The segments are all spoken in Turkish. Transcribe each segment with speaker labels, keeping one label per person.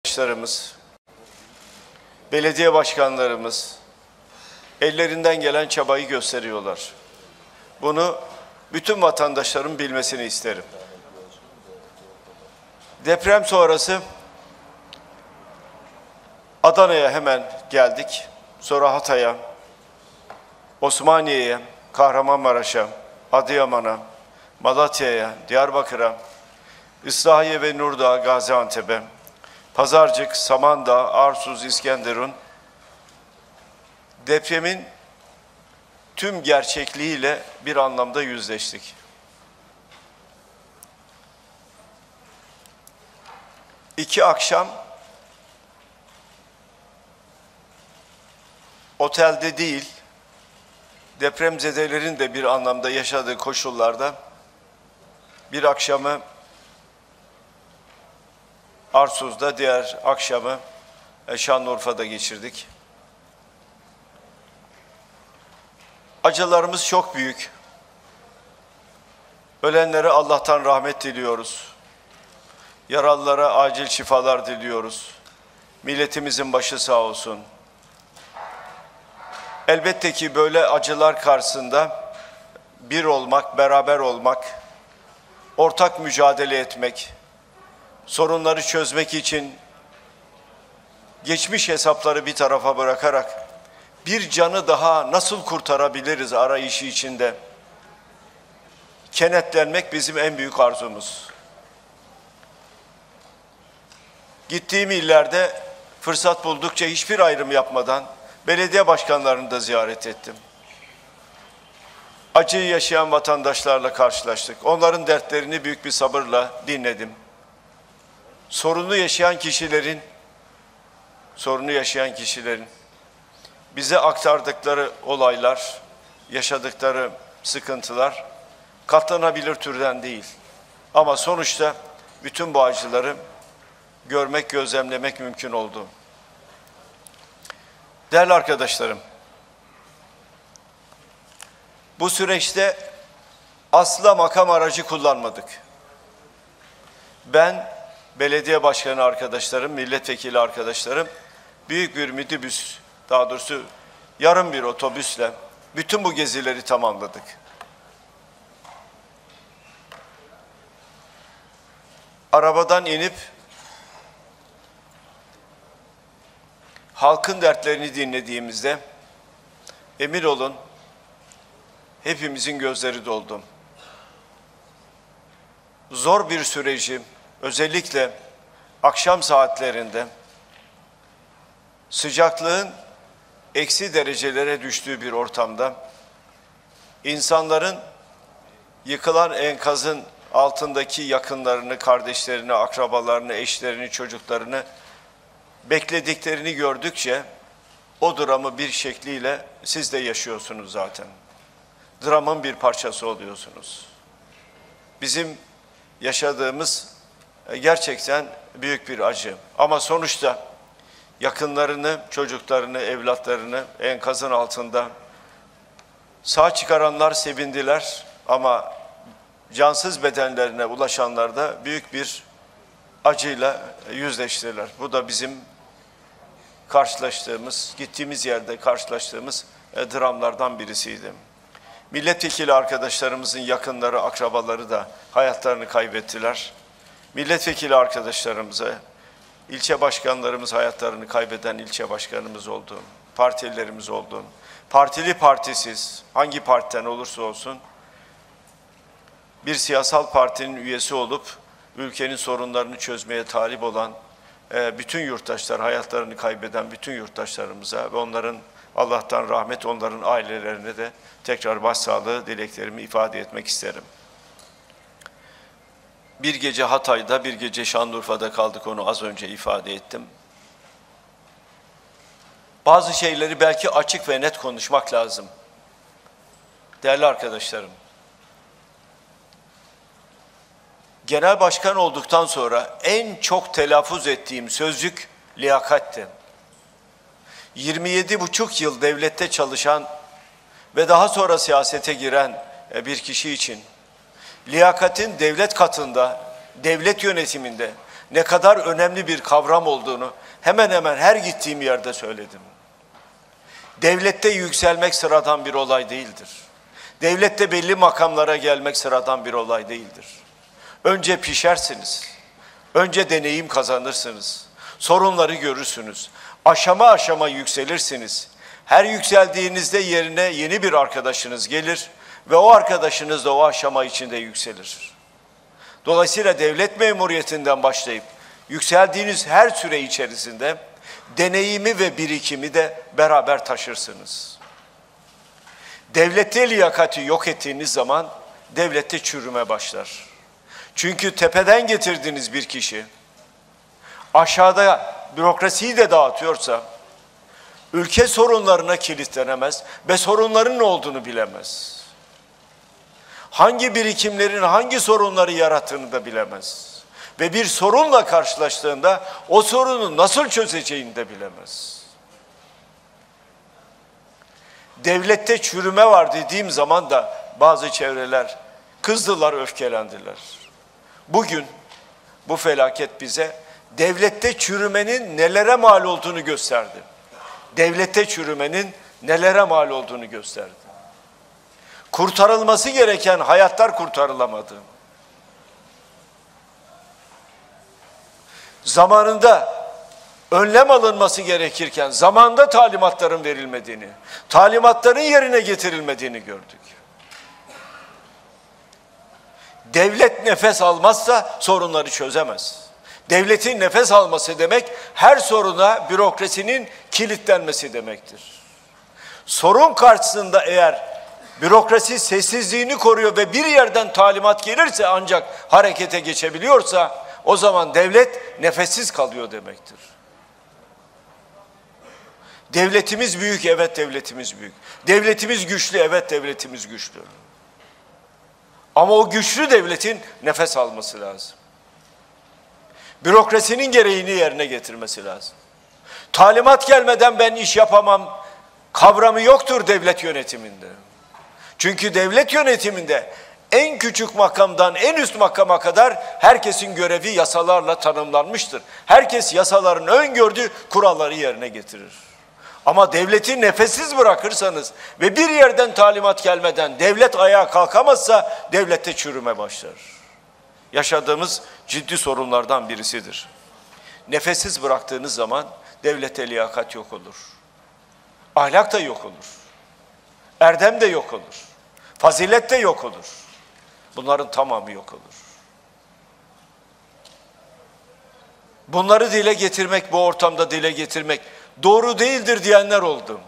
Speaker 1: emektaşlarımız, belediye başkanlarımız ellerinden gelen çabayı gösteriyorlar. Bunu bütün vatandaşların bilmesini isterim. Deprem sonrası Adana'ya hemen geldik. Sonra Hatay'a, Osmaniye'ye, Kahramanmaraş'a, Adıyaman'a, Malatya'ya, Diyarbakır'a, İslahiye ve Nurdağ, Gaziantep'e, Pazarcık, Samandağ, Arsuz, İskenderun, depremin tüm gerçekliğiyle bir anlamda yüzleştik. İki akşam otelde değil, depremzedelerin de bir anlamda yaşadığı koşullarda bir akşamı Arsuz'da, diğer akşamı Şanlıurfa'da geçirdik. Acılarımız çok büyük. Ölenlere Allah'tan rahmet diliyoruz. Yaralılara acil şifalar diliyoruz. Milletimizin başı sağ olsun. Elbette ki böyle acılar karşısında bir olmak, beraber olmak, ortak mücadele etmek, sorunları çözmek için geçmiş hesapları bir tarafa bırakarak bir canı daha nasıl kurtarabiliriz arayışı içinde kenetlenmek bizim en büyük arzumuz. Gittiğim illerde fırsat buldukça hiçbir ayrım yapmadan belediye başkanlarını da ziyaret ettim. Acıyı yaşayan vatandaşlarla karşılaştık. Onların dertlerini büyük bir sabırla dinledim. Sorunu yaşayan kişilerin bize aktardıkları olaylar, yaşadıkları sıkıntılar katlanabilir türden değil. Ama sonuçta bütün bu acıları görmek, gözlemlemek mümkün oldu. Değerli arkadaşlarım, bu süreçte asla makam aracı kullanmadık. Ben, belediye başkanı arkadaşlarım, milletvekili arkadaşlarım, büyük bir minibüs, daha doğrusu yarım bir otobüsle bütün bu gezileri tamamladık. Arabadan inip halkın dertlerini dinlediğimizde emin olun hepimizin gözleri doldu. Zor bir süreci özellikle akşam saatlerinde sıcaklığın eksi derecelere düştüğü bir ortamda insanların yıkılan enkazın altındaki yakınlarını, kardeşlerini, akrabalarını, eşlerini, çocuklarını beklediklerini gördükçe o dramı bir şekliyle siz de yaşıyorsunuz zaten. Dramın bir parçası oluyorsunuz. Bizim yaşadığımız gerçekten büyük bir acı. Ama sonuçta yakınlarını, çocuklarını, evlatlarını enkazın altında sağ çıkaranlar sevindiler ama cansız bedenlerine ulaşanlar da büyük bir acıyla yüzleştiler. Bu da bizim karşılaştığımız, gittiğimiz yerde karşılaştığımız dramlardan birisiydi. Milletvekili arkadaşlarımızın yakınları, akrabaları da hayatlarını kaybettiler. Milletvekili arkadaşlarımıza, ilçe başkanlarımız hayatlarını kaybeden ilçe başkanımız oldu, partililerimiz oldu. Partili partisiz, hangi partiden olursa olsun bir siyasal partinin üyesi olup ülkenin sorunlarını çözmeye talip olan bütün yurttaşlar, hayatlarını kaybeden bütün yurttaşlarımıza ve onların Allah'tan rahmet, onların ailelerine de tekrar başsağlığı dileklerimi ifade etmek isterim. Bir gece Hatay'da, bir gece Şanlıurfa'da kaldık, onu az önce ifade ettim. Bazı şeyleri belki açık ve net konuşmak lazım. Değerli arkadaşlarım, genel başkan olduktan sonra en çok telaffuz ettiğim sözcük liyakatti. 27,5 yıl devlette çalışan ve daha sonra siyasete giren bir kişi için liyakatin devlet katında, devlet yönetiminde ne kadar önemli bir kavram olduğunu hemen hemen her gittiğim yerde söyledim. Devlette yükselmek sıradan bir olay değildir. Devlette belli makamlara gelmek sıradan bir olay değildir. Önce pişersiniz, önce deneyim kazanırsınız, sorunları görürsünüz, aşama aşama yükselirsiniz. Her yükseldiğinizde yerine yeni bir arkadaşınız gelir ve o arkadaşınız da o aşama içinde yükselir. Dolayısıyla devlet memuriyetinden başlayıp yükseldiğiniz her süre içerisinde deneyimi ve birikimi de beraber taşırsınız. Devlette liyakati yok ettiğiniz zaman devlette çürüme başlar. Çünkü tepeden getirdiğiniz bir kişi aşağıda bürokrasiyi de dağıtıyorsa ülke sorunlarına kilitlenemez ve sorunların ne olduğunu bilemez. Hangi birikimlerin hangi sorunları yarattığını da bilemez. Ve bir sorunla karşılaştığında o sorunu nasıl çözeceğini de bilemez. Devlette çürüme var dediğim zaman da bazı çevreler kızdılar, öfkelendiler. Bugün bu felaket bize devlette çürümenin nelere mal olduğunu gösterdi. Devlette çürümenin nelere mal olduğunu gösterdi. Kurtarılması gereken hayatlar kurtarılamadı. Zamanında önlem alınması gerekirken zamanda talimatların verilmediğini, talimatların yerine getirilmediğini gördük. Devlet nefes almazsa sorunları çözemez. Devletin nefes alması demek her soruna bürokrasinin kilitlenmesi demektir. Sorun karşısında eğer bürokrasi sessizliğini koruyor ve bir yerden talimat gelirse ancak harekete geçebiliyorsa o zaman devlet nefessiz kalıyor demektir. Devletimiz büyük, evet devletimiz büyük. Devletimiz güçlü, evet devletimiz güçlü. Ama o güçlü devletin nefes alması lazım. Bürokrasinin gereğini yerine getirmesi lazım. Talimat gelmeden ben iş yapamam kavramı yoktur devlet yönetiminde. Çünkü devlet yönetiminde en küçük makamdan en üst makama kadar herkesin görevi yasalarla tanımlanmıştır. Herkes yasaların öngördüğü kuralları yerine getirir. Ama devleti nefessiz bırakırsanız ve bir yerden talimat gelmeden devlet ayağa kalkamazsa devlette çürüme başlar. Yaşadığımız ciddi sorunlardan birisidir. Nefessiz bıraktığınız zaman devlete liyakat yok olur. Ahlak da yok olur. Erdem de yok olur. Fazilet de yok olur. Bunların tamamı yok olur. Bunları dile getirmek, bu ortamda dile getirmek doğru değildir diyenler oldu.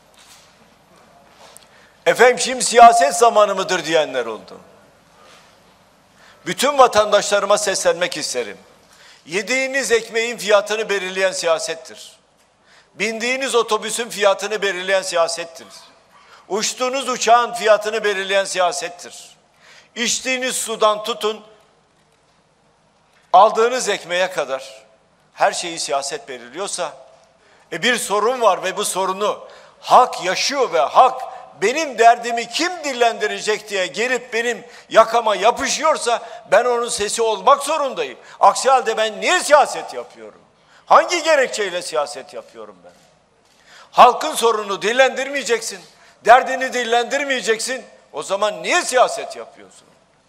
Speaker 1: Efendim şimdi siyaset zamanı mıdır diyenler oldu. Bütün vatandaşlarıma seslenmek isterim. Yediğiniz ekmeğin fiyatını belirleyen siyasettir. Bindiğiniz otobüsün fiyatını belirleyen siyasettir. Uçtuğunuz uçağın fiyatını belirleyen siyasettir. İçtiğiniz sudan tutun, aldığınız ekmeğe kadar her şeyi siyaset belirliyorsa, bir sorun var ve bu sorunu halk yaşıyor ve halk benim derdimi kim dillendirecek diye gelip benim yakama yapışıyorsa ben onun sesi olmak zorundayım. Aksi halde ben niye siyaset yapıyorum? Hangi gerekçeyle siyaset yapıyorum ben? Halkın sorununu dillendirmeyeceksin, derdini dillendirmeyeceksin. O zaman niye siyaset yapıyorsun?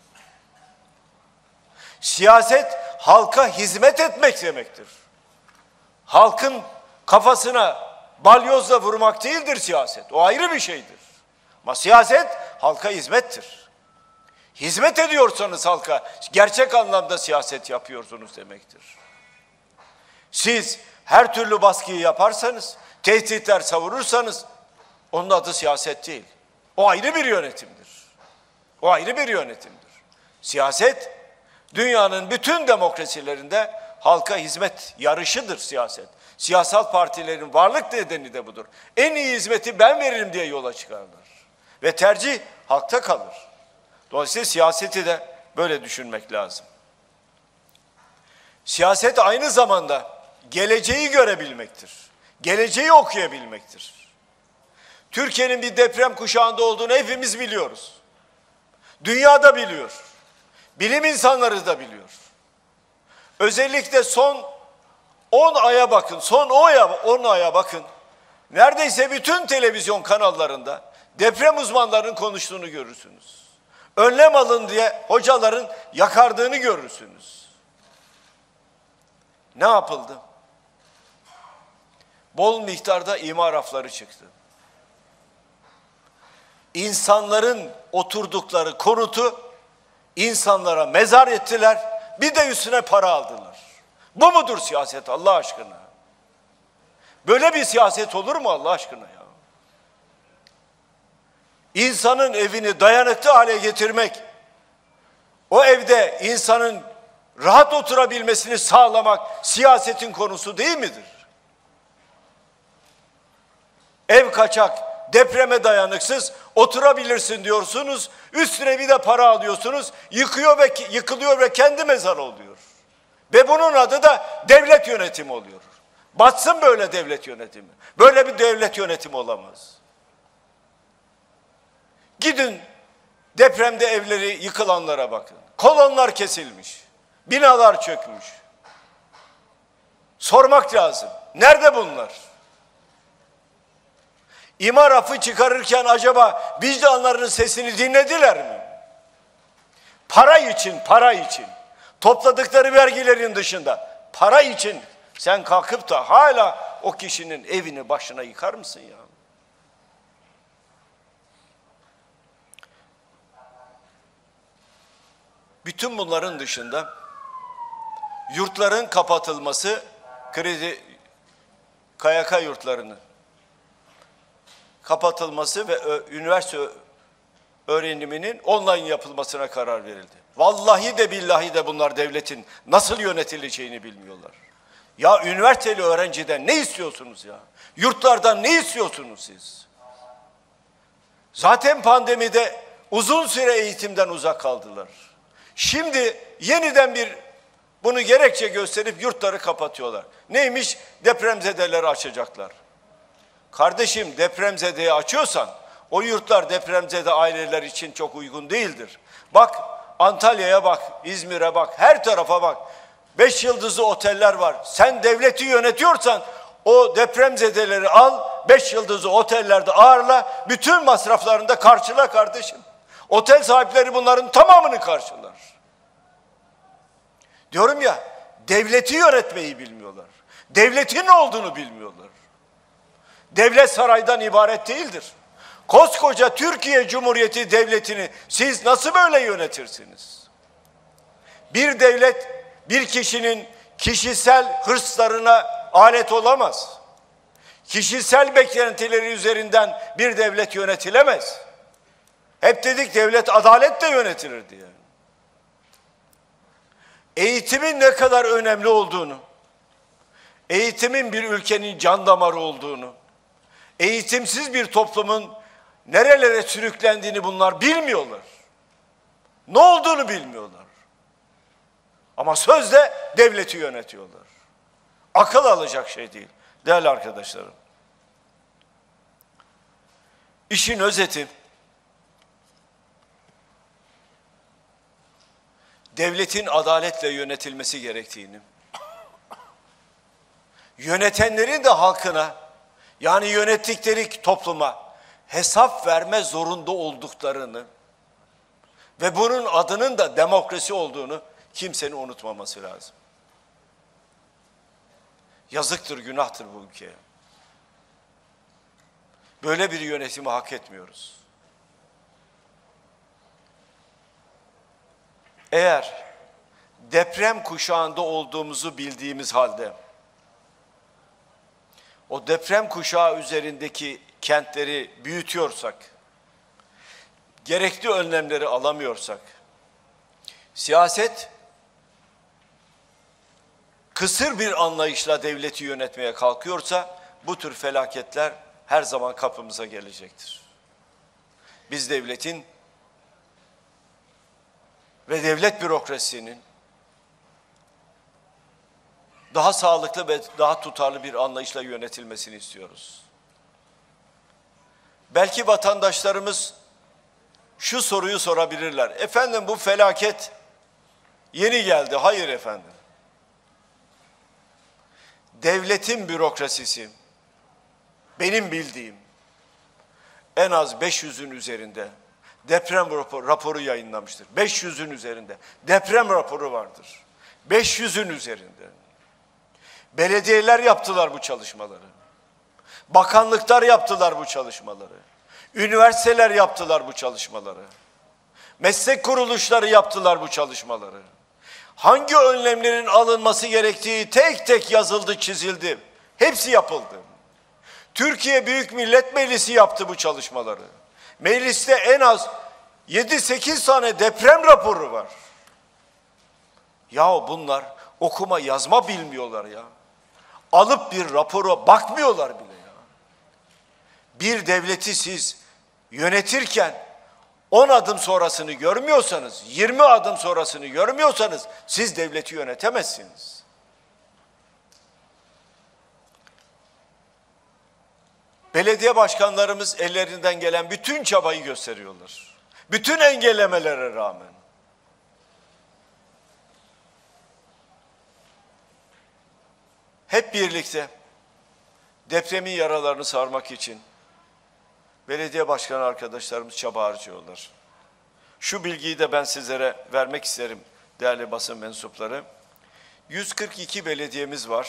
Speaker 1: Siyaset halka hizmet etmek demektir. Halkın kafasına balyozla vurmak değildir siyaset. O ayrı bir şeydir. Ama siyaset halka hizmettir. Hizmet ediyorsanız halka gerçek anlamda siyaset yapıyorsunuz demektir. Siz her türlü baskıyı yaparsanız, tehditler savurursanız onun adı siyaset değil. O ayrı bir yönetimdir. O ayrı bir yönetimdir. Siyaset dünyanın bütün demokrasilerinde halka hizmet yarışıdır siyaset. Siyasal partilerin varlık nedeni de budur. En iyi hizmeti ben veririm diye yola çıkarlar. Ve tercih halkta kalır. Dolayısıyla siyaseti de böyle düşünmek lazım. Siyaset aynı zamanda geleceği görebilmektir. Geleceği okuyabilmektir. Türkiye'nin bir deprem kuşağında olduğunu hepimiz biliyoruz. Dünya da biliyor. Bilim insanları da biliyor. Özellikle son 10 aya bakın, son 10 aya bakın. Neredeyse bütün televizyon kanallarında deprem uzmanlarının konuştuğunu görürsünüz. Önlem alın diye hocaların yakardığını görürsünüz. Ne yapıldı? Bol miktarda imar rafları çıktı. İnsanların oturdukları konutu insanlara mezar ettiler. Bir de üstüne para aldılar. Bu mudur siyaset Allah aşkına? Böyle bir siyaset olur mu Allah aşkına ya? İnsanın evini dayanıklı hale getirmek, o evde insanın rahat oturabilmesini sağlamak siyasetin konusu değil midir? Ev kaçak, depreme dayanıksız, oturabilirsin diyorsunuz, üstüne bir de para alıyorsunuz, yıkılıyor ve kendi mezarı oluyor. Ve bunun adı da devlet yönetimi oluyor. Batsın böyle devlet yönetimi. Böyle bir devlet yönetimi olamaz. Gidin depremde evleri yıkılanlara bakın. Kolonlar kesilmiş. Binalar çökmüş. Sormak lazım. Nerede bunlar? İmar affı çıkarırken acaba vicdanlarının sesini dinlediler mi? Para için, para için. Topladıkları vergilerin dışında para için sen kalkıp da hala o kişinin evini başına yıkar mısın ya? Bütün bunların dışında yurtların kapatılması, KYK yurtlarının kapatılması ve üniversite öğreniminin online yapılmasına karar verildi. Vallahi de billahi de bunlar devletin nasıl yönetileceğini bilmiyorlar. Ya üniversiteli öğrenciden ne istiyorsunuz ya? Yurtlardan ne istiyorsunuz siz? Zaten pandemide uzun süre eğitimden uzak kaldılar. Şimdi yeniden bunu gerekçe gösterip yurtları kapatıyorlar. Neymiş? Depremzedeleri açacaklar. Kardeşim depremzedeyi açıyorsan o yurtlar depremzede aileler için çok uygun değildir. Bak Antalya'ya bak, İzmir'e bak, her tarafa bak. 5 yıldızlı oteller var. Sen devleti yönetiyorsan o depremzedeleri al, 5 yıldızlı otellerde ağırla, bütün masraflarını da karşıla kardeşim. Otel sahipleri bunların tamamını karşılar. Diyorum ya, devleti yönetmeyi bilmiyorlar. Devletin ne olduğunu bilmiyorlar. Devlet saraydan ibaret değildir. Koskoca Türkiye Cumhuriyeti Devleti'ni siz nasıl böyle yönetirsiniz? Bir devlet bir kişinin kişisel hırslarına alet olamaz. Kişisel beklentileri üzerinden bir devlet yönetilemez. Hep dedik devlet adaletle yönetilir diye. Eğitimin ne kadar önemli olduğunu, eğitimin bir ülkenin can damarı olduğunu, eğitimsiz bir toplumun nerelere sürüklendiğini bunlar bilmiyorlar. Ne olduğunu bilmiyorlar. Ama sözde devleti yönetiyorlar. Akıl alacak şey değil. Değerli arkadaşlarım. İşin özeti, devletin adaletle yönetilmesi gerektiğini, yönetenlerin de halkına, yani yönettikleri topluma hesap verme zorunda olduklarını ve bunun adının da demokrasi olduğunu kimsenin unutmaması lazım. Yazıktır, günahtır bu ülkeye. Böyle bir yönetimi hak etmiyoruz. Eğer deprem kuşağında olduğumuzu bildiğimiz halde o deprem kuşağı üzerindeki kentleri büyütüyorsak, gerekli önlemleri alamıyorsak, siyaset kısır bir anlayışla devleti yönetmeye kalkıyorsa bu tür felaketler her zaman kapımıza gelecektir. Biz devletin ve devlet bürokrasisinin daha sağlıklı ve daha tutarlı bir anlayışla yönetilmesini istiyoruz. Belki vatandaşlarımız şu soruyu sorabilirler. Efendim bu felaket yeni geldi. Hayır efendim. devletin bürokrasisi benim bildiğim en az 500'ün üzerinde deprem raporu yayınlamıştır. 500'ün üzerinde deprem raporu vardır. 500'ün üzerinde. Belediyeler yaptılar bu çalışmaları. Bakanlıklar yaptılar bu çalışmaları. Üniversiteler yaptılar bu çalışmaları. Meslek kuruluşları yaptılar bu çalışmaları. Hangi önlemlerin alınması gerektiği tek tek yazıldı, çizildi. Hepsi yapıldı. Türkiye Büyük Millet Meclisi yaptı bu çalışmaları. Mecliste en az 7-8 tane deprem raporu var. Yahu bunlar okuma yazma bilmiyorlar ya. Alıp bir rapora bakmıyorlar bile ya. Bir devleti siz yönetirken 10 adım sonrasını görmüyorsanız, 20 adım sonrasını görmüyorsanız siz devleti yönetemezsiniz. Belediye başkanlarımız ellerinden gelen bütün çabayı gösteriyorlar. Bütün engellemelere rağmen. Hep birlikte depremin yaralarını sarmak için belediye başkanı arkadaşlarımız çaba harcıyorlar. Şu bilgiyi de ben sizlere vermek isterim değerli basın mensupları. 142 belediyemiz var.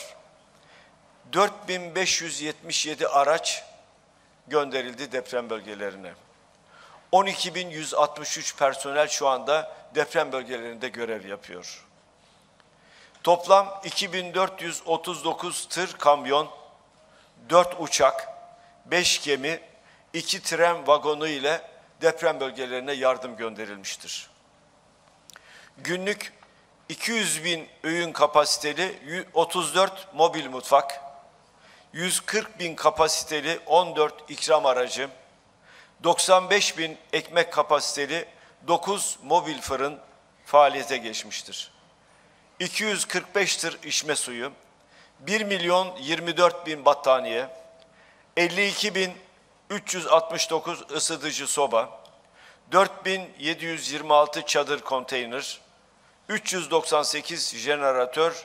Speaker 1: 4577 araç gönderildi deprem bölgelerine. 12.163 personel şu anda deprem bölgelerinde görev yapıyor. Toplam 2439 tır kamyon, 4 uçak, 5 gemi, 2 tren vagonu ile deprem bölgelerine yardım gönderilmiştir. Günlük 200.000 öğün kapasiteli 34 mobil mutfak, 140.000 kapasiteli 14 ikram aracı, 95.000 ekmek kapasiteli 9 mobil fırın faaliyete geçmiştir. 245 tır içme suyu, 1.024.000 battaniye, 52.369 ısıtıcı soba, 4.726 çadır konteyner, 398 jeneratör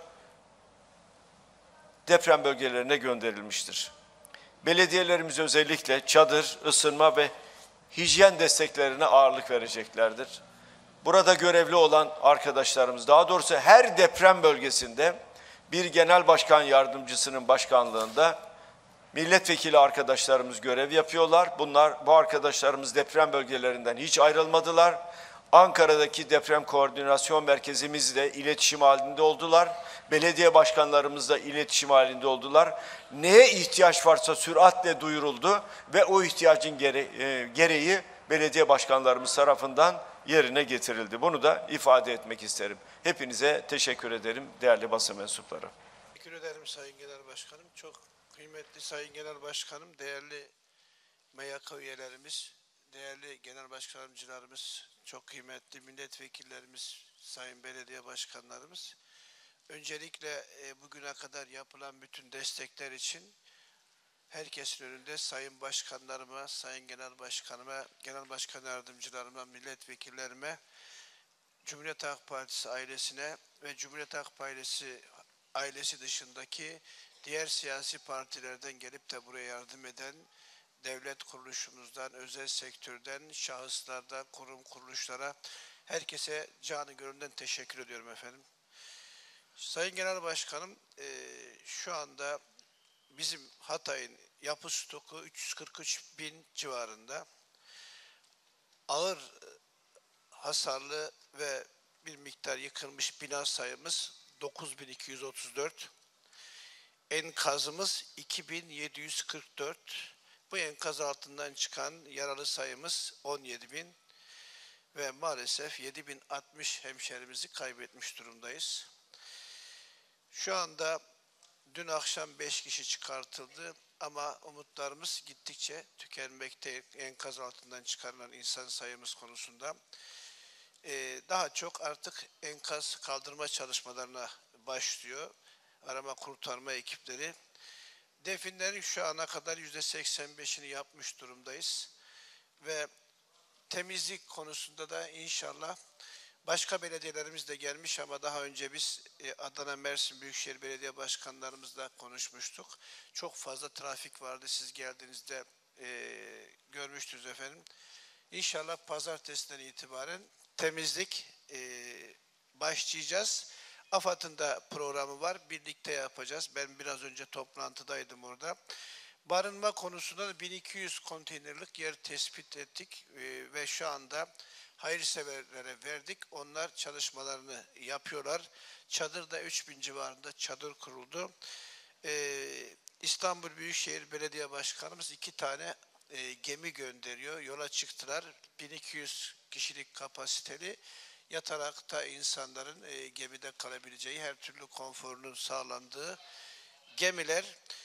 Speaker 1: deprem bölgelerine gönderilmiştir. Belediyelerimiz özellikle çadır, ısınma ve hijyen desteklerine ağırlık vereceklerdir. Burada görevli olan arkadaşlarımız, daha doğrusu her deprem bölgesinde bir genel başkan yardımcısının başkanlığında milletvekili arkadaşlarımız görev yapıyorlar. Bu arkadaşlarımız deprem bölgelerinden hiç ayrılmadılar. Ankara'daki deprem koordinasyon merkezimizle iletişim halinde oldular. Belediye başkanlarımızla iletişim halinde oldular. Neye ihtiyaç varsa süratle duyuruldu ve o ihtiyacın gereği belediye başkanlarımız tarafından yerine getirildi. Bunu da ifade etmek isterim. Hepinize teşekkür ederim değerli basın mensupları.
Speaker 2: Teşekkür ederim Sayın Genel Başkanım. Çok kıymetli Sayın Genel Başkanım, değerli MYK üyelerimiz, değerli genel başkanımcılarımız, çok kıymetli milletvekillerimiz, sayın belediye başkanlarımız. Öncelikle bugüne kadar yapılan bütün destekler için herkesin önünde sayın başkanlarıma, sayın genel başkanıma, genel başkan yardımcılarıma, milletvekillerime, Cumhuriyet Halk Partisi ailesine ve Cumhuriyet Halk Partisi ailesi dışındaki diğer siyasi partilerden gelip de buraya yardım eden devlet kuruluşumuzdan, özel sektörden, şahıslardan, kurum kuruluşlara, herkese canı gönülden teşekkür ediyorum efendim. Sayın Genel Başkanım, şu anda bizim Hatay'ın yapı stoku 343.000 civarında. Ağır hasarlı ve bir miktar yıkılmış bina sayımız 9.234. Enkazımız 2.744. Bu enkaz altından çıkan yaralı sayımız 17.000 ve maalesef 7.060 hemşerimizi kaybetmiş durumdayız. Şu anda dün akşam 5 kişi çıkartıldı ama umutlarımız gittikçe tükenmekte enkaz altından çıkarılan insan sayımız konusunda. Daha çok artık enkaz kaldırma çalışmalarına başlıyor arama kurtarma ekipleri. Definlerin şu ana kadar %85'ini yapmış durumdayız ve temizlik konusunda da inşallah Başka belediyelerimiz de gelmiş ama daha önce biz Adana, Mersin Büyükşehir Belediye Başkanlarımızla konuşmuştuk. Çok fazla trafik vardı. Siz geldiğinizde görmüştünüz efendim. İnşallah pazartesinden itibaren temizlik başlayacağız. AFAD'ın da programı var. Birlikte yapacağız. Ben biraz önce toplantıdaydım orada. Barınma konusunda da 1200 konteynerlik yer tespit ettik ve şu anda hayırseverlere verdik. Onlar çalışmalarını yapıyorlar. Çadırda 3000 civarında çadır kuruldu. İstanbul Büyükşehir Belediye Başkanımız 2 tane gemi gönderiyor. Yola çıktılar. 1200 kişilik kapasiteli yatarakta insanların gemide kalabileceği, her türlü konforunun sağlandığı gemiler.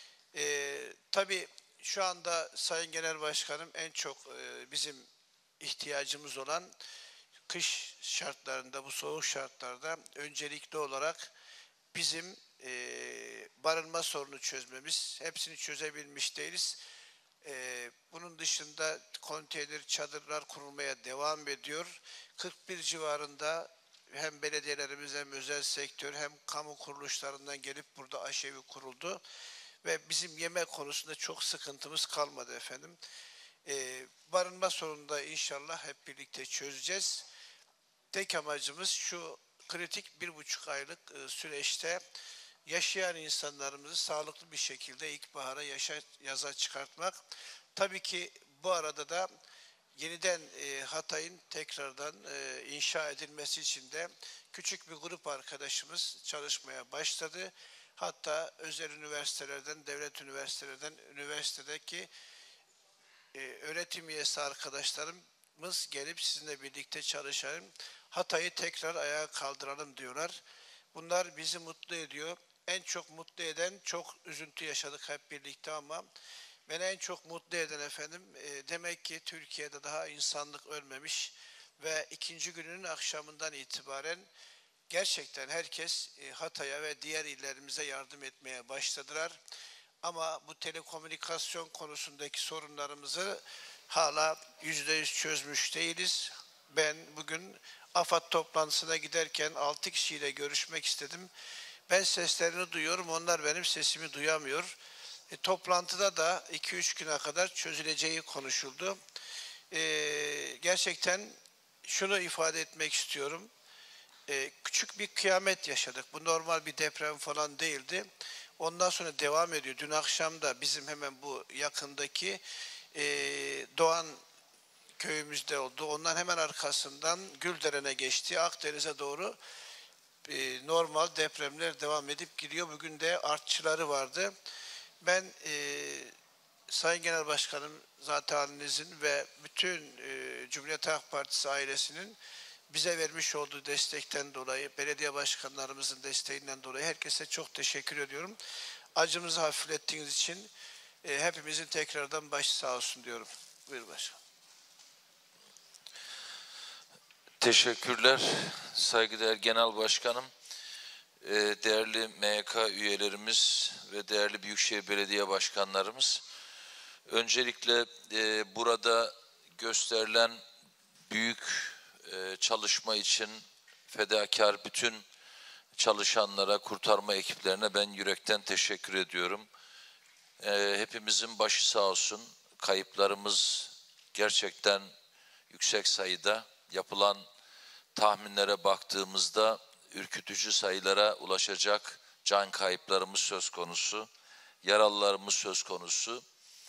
Speaker 2: Tabii şu anda Sayın Genel Başkanım en çok bizim ihtiyacımız olan kış şartlarında, bu soğuk şartlarda öncelikli olarak bizim barınma sorunu çözmemiz. Hepsini çözebilmiş değiliz. Bunun dışında konteyner çadırlar kurulmaya devam ediyor. 41 civarında hem belediyelerimiz hem özel sektör hem kamu kuruluşlarından gelip burada aşevi kuruldu. Ve bizim yemek konusunda çok sıkıntımız kalmadı efendim. Barınma sorununu da inşallah hep birlikte çözeceğiz. Tek amacımız şu kritik 1,5 aylık süreçte yaşayan insanlarımızı sağlıklı bir şekilde ilkbahara yaza çıkartmak. Tabii ki bu arada da yeniden Hatay'ın tekrardan inşa edilmesi için de küçük bir grup arkadaşımız çalışmaya başladı. Hatta özel üniversitelerden, devlet üniversitelerden, üniversitedeki öğretim üyesi arkadaşlarımız gelip sizinle birlikte çalışalım. Hatay'ı tekrar ayağa kaldıralım diyorlar. Bunlar bizi mutlu ediyor. En çok mutlu eden, çok üzüntü yaşadık hep birlikte ama beni en çok mutlu eden efendim demek ki Türkiye'de daha insanlık ölmemiş ve ikinci günün akşamından itibaren gerçekten herkes Hatay'a ve diğer illerimize yardım etmeye başladılar. Ama bu telekomünikasyon konusundaki sorunlarımızı hala %100 çözmüş değiliz. Ben bugün AFAD toplantısına giderken 6 kişiyle görüşmek istedim. Ben seslerini duyuyorum, onlar benim sesimi duyamıyor. Toplantıda da 2-3 güne kadar çözüleceği konuşuldu. Gerçekten şunu ifade etmek istiyorum. Küçük bir kıyamet yaşadık. Bu normal bir deprem falan değildi. Ondan sonra devam ediyor. Dün akşam da bizim hemen bu yakındaki Doğan köyümüzde oldu. Ondan hemen arkasından Gülderen'e geçti. Akdeniz'e doğru normal depremler devam edip gidiyor. Bugün de artçıları vardı. Ben Sayın Genel Başkanım zaten halinizin ve bütün Cumhuriyet Halk Partisi ailesinin bize vermiş olduğu destekten dolayı, belediye başkanlarımızın desteğinden dolayı herkese çok teşekkür ediyorum. Acımızı hafiflettiğiniz için hepimizin tekrardan başı sağ olsun diyorum. Buyur başkanım.
Speaker 3: Teşekkürler saygıdeğer Genel Başkanım, değerli MYK üyelerimiz ve değerli Büyükşehir Belediye Başkanlarımız. Öncelikle burada gösterilen büyük çalışma için fedakar bütün çalışanlara, kurtarma ekiplerine ben yürekten teşekkür ediyorum. Hepimizin başı sağ olsun. Kayıplarımız gerçekten yüksek sayıda. Yapılan tahminlere baktığımızda ürkütücü sayılara ulaşacak can kayıplarımız söz konusu, yaralılarımız söz konusu.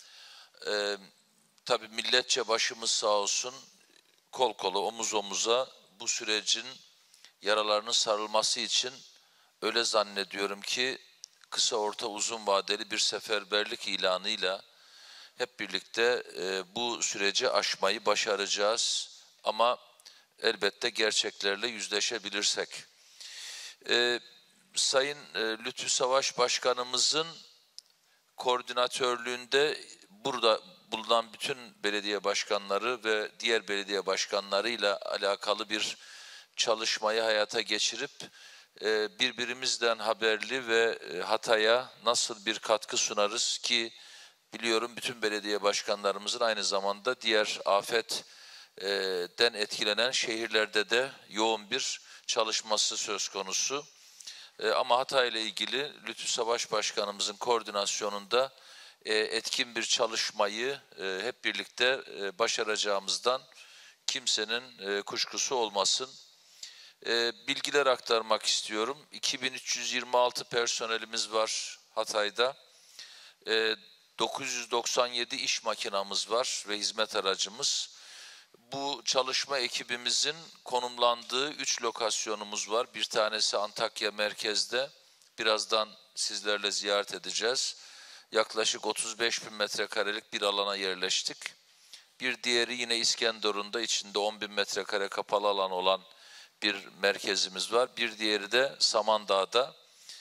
Speaker 3: Tabii milletçe başımız sağ olsun, kol kola, omuz omuza bu sürecin yaralarının sarılması için öyle zannediyorum ki kısa, orta, uzun vadeli bir seferberlik ilanıyla hep birlikte bu süreci aşmayı başaracağız. Ama elbette gerçeklerle yüzleşebilirsek. Sayın Lütfü Savaş Başkanımızın koordinatörlüğünde burada bulunan bütün belediye başkanları ve diğer belediye başkanlarıyla alakalı bir çalışmayı hayata geçirip birbirimizden haberli ve Hatay'a nasıl bir katkı sunarız ki biliyorum bütün belediye başkanlarımızın aynı zamanda diğer afet den etkilenen şehirlerde de yoğun bir çalışması söz konusu. Ama Hatay ile ilgili Lütfü Savaş Başkanımızın koordinasyonunda etkin bir çalışmayı hep birlikte başaracağımızdan kimsenin kuşkusu olmasın. Bilgiler aktarmak istiyorum. 2326 personelimiz var Hatay'da. 997 iş makinamız var ve hizmet aracımız. Bu çalışma ekibimizin konumlandığı 3 lokasyonumuz var. Bir tanesi Antakya merkezde. Birazdan sizlerle ziyaret edeceğiz. Yaklaşık 35 bin metrekarelik bir alana yerleştik. Bir diğeri yine İskenderun'da, içinde 10 bin metrekare kapalı alan olan bir merkezimiz var. Bir diğeri de Samandağ'da.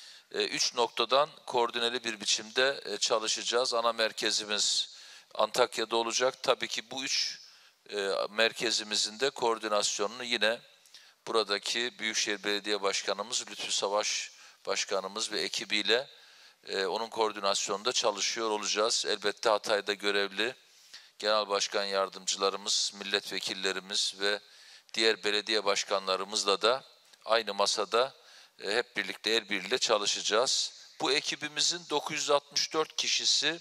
Speaker 3: 3 noktadan koordineli bir biçimde çalışacağız. Ana merkezimiz Antakya'da olacak. Tabii ki bu 3 merkezimizin de koordinasyonunu yine buradaki Büyükşehir Belediye Başkanımız Lütfü Savaş Başkanımız ve ekibiyle onun koordinasyonunda çalışıyor olacağız. Elbette Hatay'da görevli genel başkan yardımcılarımız, milletvekillerimiz ve diğer belediye başkanlarımızla da aynı masada hep birlikte el birliğiyle çalışacağız. Bu ekibimizin 964 kişisi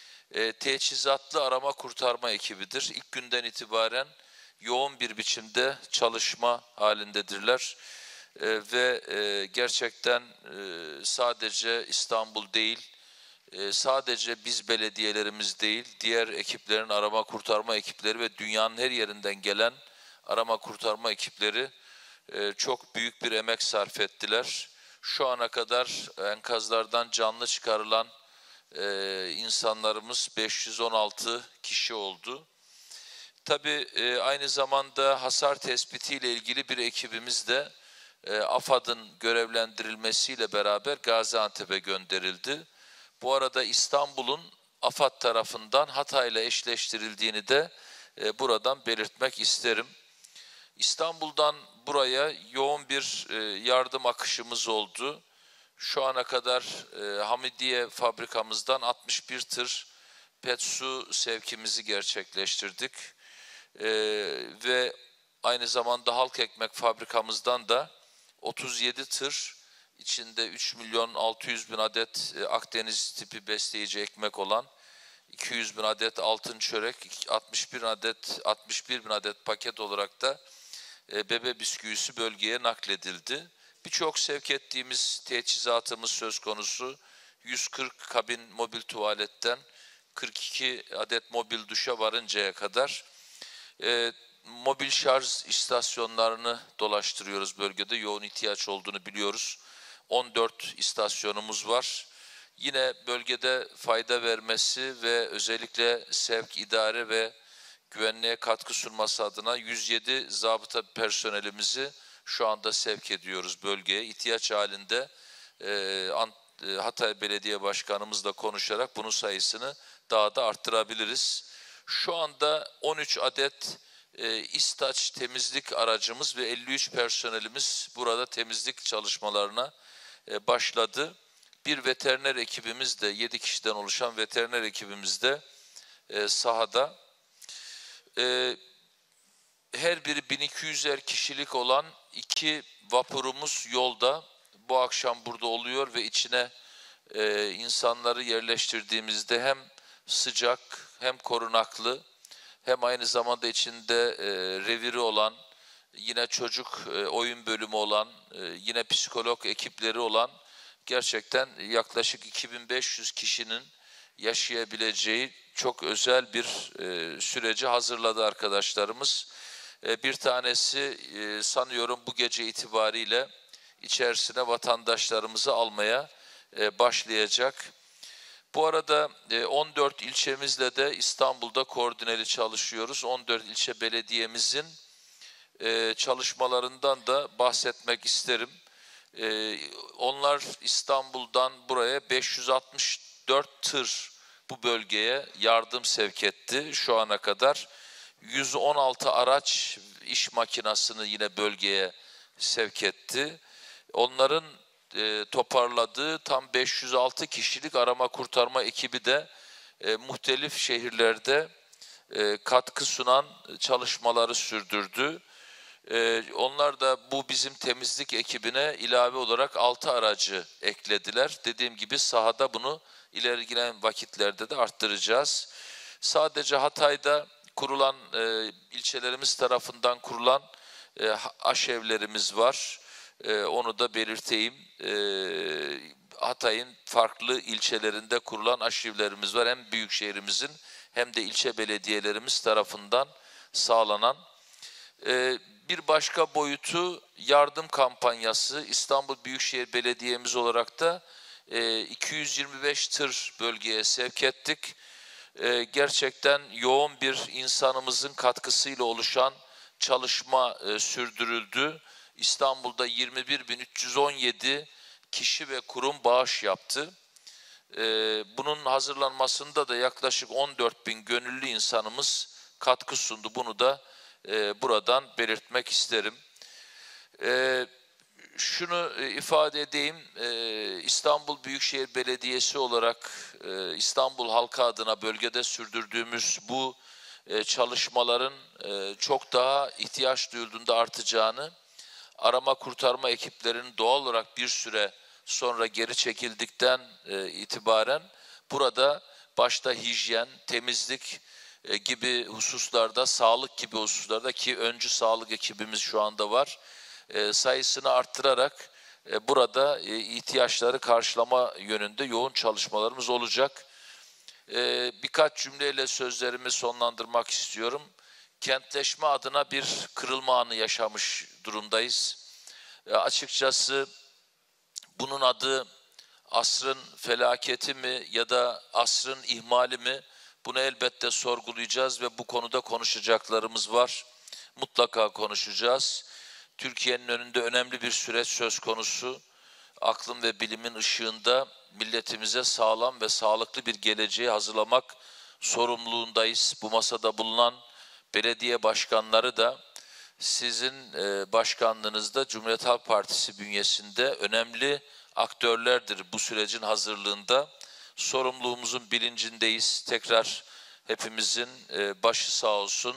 Speaker 3: teçhizatlı arama kurtarma ekibidir. İlk günden itibaren yoğun bir biçimde çalışma halindedirler. Ve gerçekten sadece İstanbul değil, sadece biz belediyelerimiz değil, diğer ekiplerin arama kurtarma ekipleri ve dünyanın her yerinden gelen arama kurtarma ekipleri çok büyük bir emek sarf ettiler. Şu ana kadar enkazlardan canlı çıkarılan insanlarımız 516 kişi oldu. Tabii aynı zamanda hasar tespitiyle ilgili bir ekibimiz de AFAD'ın görevlendirilmesiyle beraber Gaziantep'e gönderildi. Bu arada İstanbul'un AFAD tarafından Hatay'la eşleştirildiğini de buradan belirtmek isterim. İstanbul'dan buraya yoğun bir yardım akışımız oldu. Şu ana kadar Hamidiye fabrikamızdan 61 tır pet su sevkimizi gerçekleştirdik. Ve aynı zamanda halk ekmek fabrikamızdan da 37 tır içinde 3 milyon 600 bin adet Akdeniz tipi besleyici ekmek olan 200 bin adet altın çörek, 61 bin adet paket olarak da bebe bisküvisi bölgeye nakledildi. Birçok sevk ettiğimiz teçhizatımız söz konusu. 140 kabin mobil tuvaletten 42 adet mobil duşa varıncaya kadar mobil şarj istasyonlarını dolaştırıyoruz bölgede. Yoğun ihtiyaç olduğunu biliyoruz. 14 istasyonumuz var. Yine bölgede fayda vermesi ve özellikle sevk, idare ve güvenliğe katkı sunması adına 107 zabıta personelimizi şu anda sevk ediyoruz bölgeye. İhtiyaç halinde Hatay Belediye Başkanımızla konuşarak bunun sayısını daha da arttırabiliriz. Şu anda 13 adet İstaç temizlik aracımız ve 53 personelimiz burada temizlik çalışmalarına başladı. Bir veteriner ekibimiz de 7 kişiden oluşan veteriner ekibimiz de sahada. Her biri 1200'er kişilik olan 2 vapurumuz yolda. Bu akşam burada oluyor ve içine insanları yerleştirdiğimizde hem sıcak hem korunaklı hem aynı zamanda içinde reviri olan, yine çocuk oyun bölümü olan, yine psikolog ekipleri olan gerçekten yaklaşık 2500 kişinin yaşayabileceği çok özel bir süreci hazırladı arkadaşlarımız. Bir tanesi sanıyorum bu gece itibariyle içerisine vatandaşlarımızı almaya başlayacak. Bu arada 14 ilçemizle de İstanbul'da koordineli çalışıyoruz. 14 ilçe belediyemizin çalışmalarından da bahsetmek isterim. Onlar İstanbul'dan buraya 564 tır bu bölgeye yardım sevk etti şu ana kadar. 116 araç iş makinasını yine bölgeye sevk etti. Onların toparladığı tam 506 kişilik arama kurtarma ekibi de muhtelif şehirlerde katkı sunan çalışmaları sürdürdü. Onlar da bu bizim temizlik ekibine ilave olarak 6 aracı eklediler. Dediğim gibi sahada bunu ileri gelen vakitlerde de arttıracağız. Sadece Hatay'da kurulan, ilçelerimiz tarafından kurulan aşevlerimiz var. Onu da belirteyim. Hatay'ın farklı ilçelerinde kurulan aşevlerimiz var. Hem büyük şehrimizin hem de ilçe belediyelerimiz tarafından sağlanan. Bir başka boyutu yardım kampanyası. İstanbul Büyükşehir Belediye'miz olarak da 225 tır bölgeye sevk ettik. Gerçekten yoğun bir insanımızın katkısıyla oluşan çalışma sürdürüldü. İstanbul'da 21.317 kişi ve kurum bağış yaptı. Bunun hazırlanmasında da yaklaşık 14.000 gönüllü insanımız katkı sundu. Bunu da buradan belirtmek isterim. Şunu ifade edeyim, İstanbul Büyükşehir Belediyesi olarak İstanbul halkı adına bölgede sürdürdüğümüz bu çalışmaların çok daha ihtiyaç duyulduğunda artacağını, arama kurtarma ekiplerinin doğal olarak bir süre sonra geri çekildikten itibaren burada başta hijyen, temizlik gibi hususlarda, sağlık gibi hususlarda ki öncü sağlık ekibimiz şu anda var, sayısını arttırarak burada ihtiyaçları karşılama yönünde yoğun çalışmalarımız olacak. Birkaç cümleyle sözlerimi sonlandırmak istiyorum. Kentleşme adına bir kırılma anı yaşamış durumdayız. Açıkçası bunun adı asrın felaketi mi ya da asrın ihmali mi? Bunu elbette sorgulayacağız ve bu konuda konuşacaklarımız var. Mutlaka konuşacağız. Türkiye'nin önünde önemli bir süreç söz konusu. Aklın ve bilimin ışığında milletimize sağlam ve sağlıklı bir geleceği hazırlamak sorumluluğundayız. Bu masada bulunan belediye başkanları da sizin başkanlığınızda Cumhuriyet Halk Partisi bünyesinde önemli aktörlerdir bu sürecin hazırlığında. Sorumluluğumuzun bilincindeyiz. Tekrar hepimizin başı sağ olsun.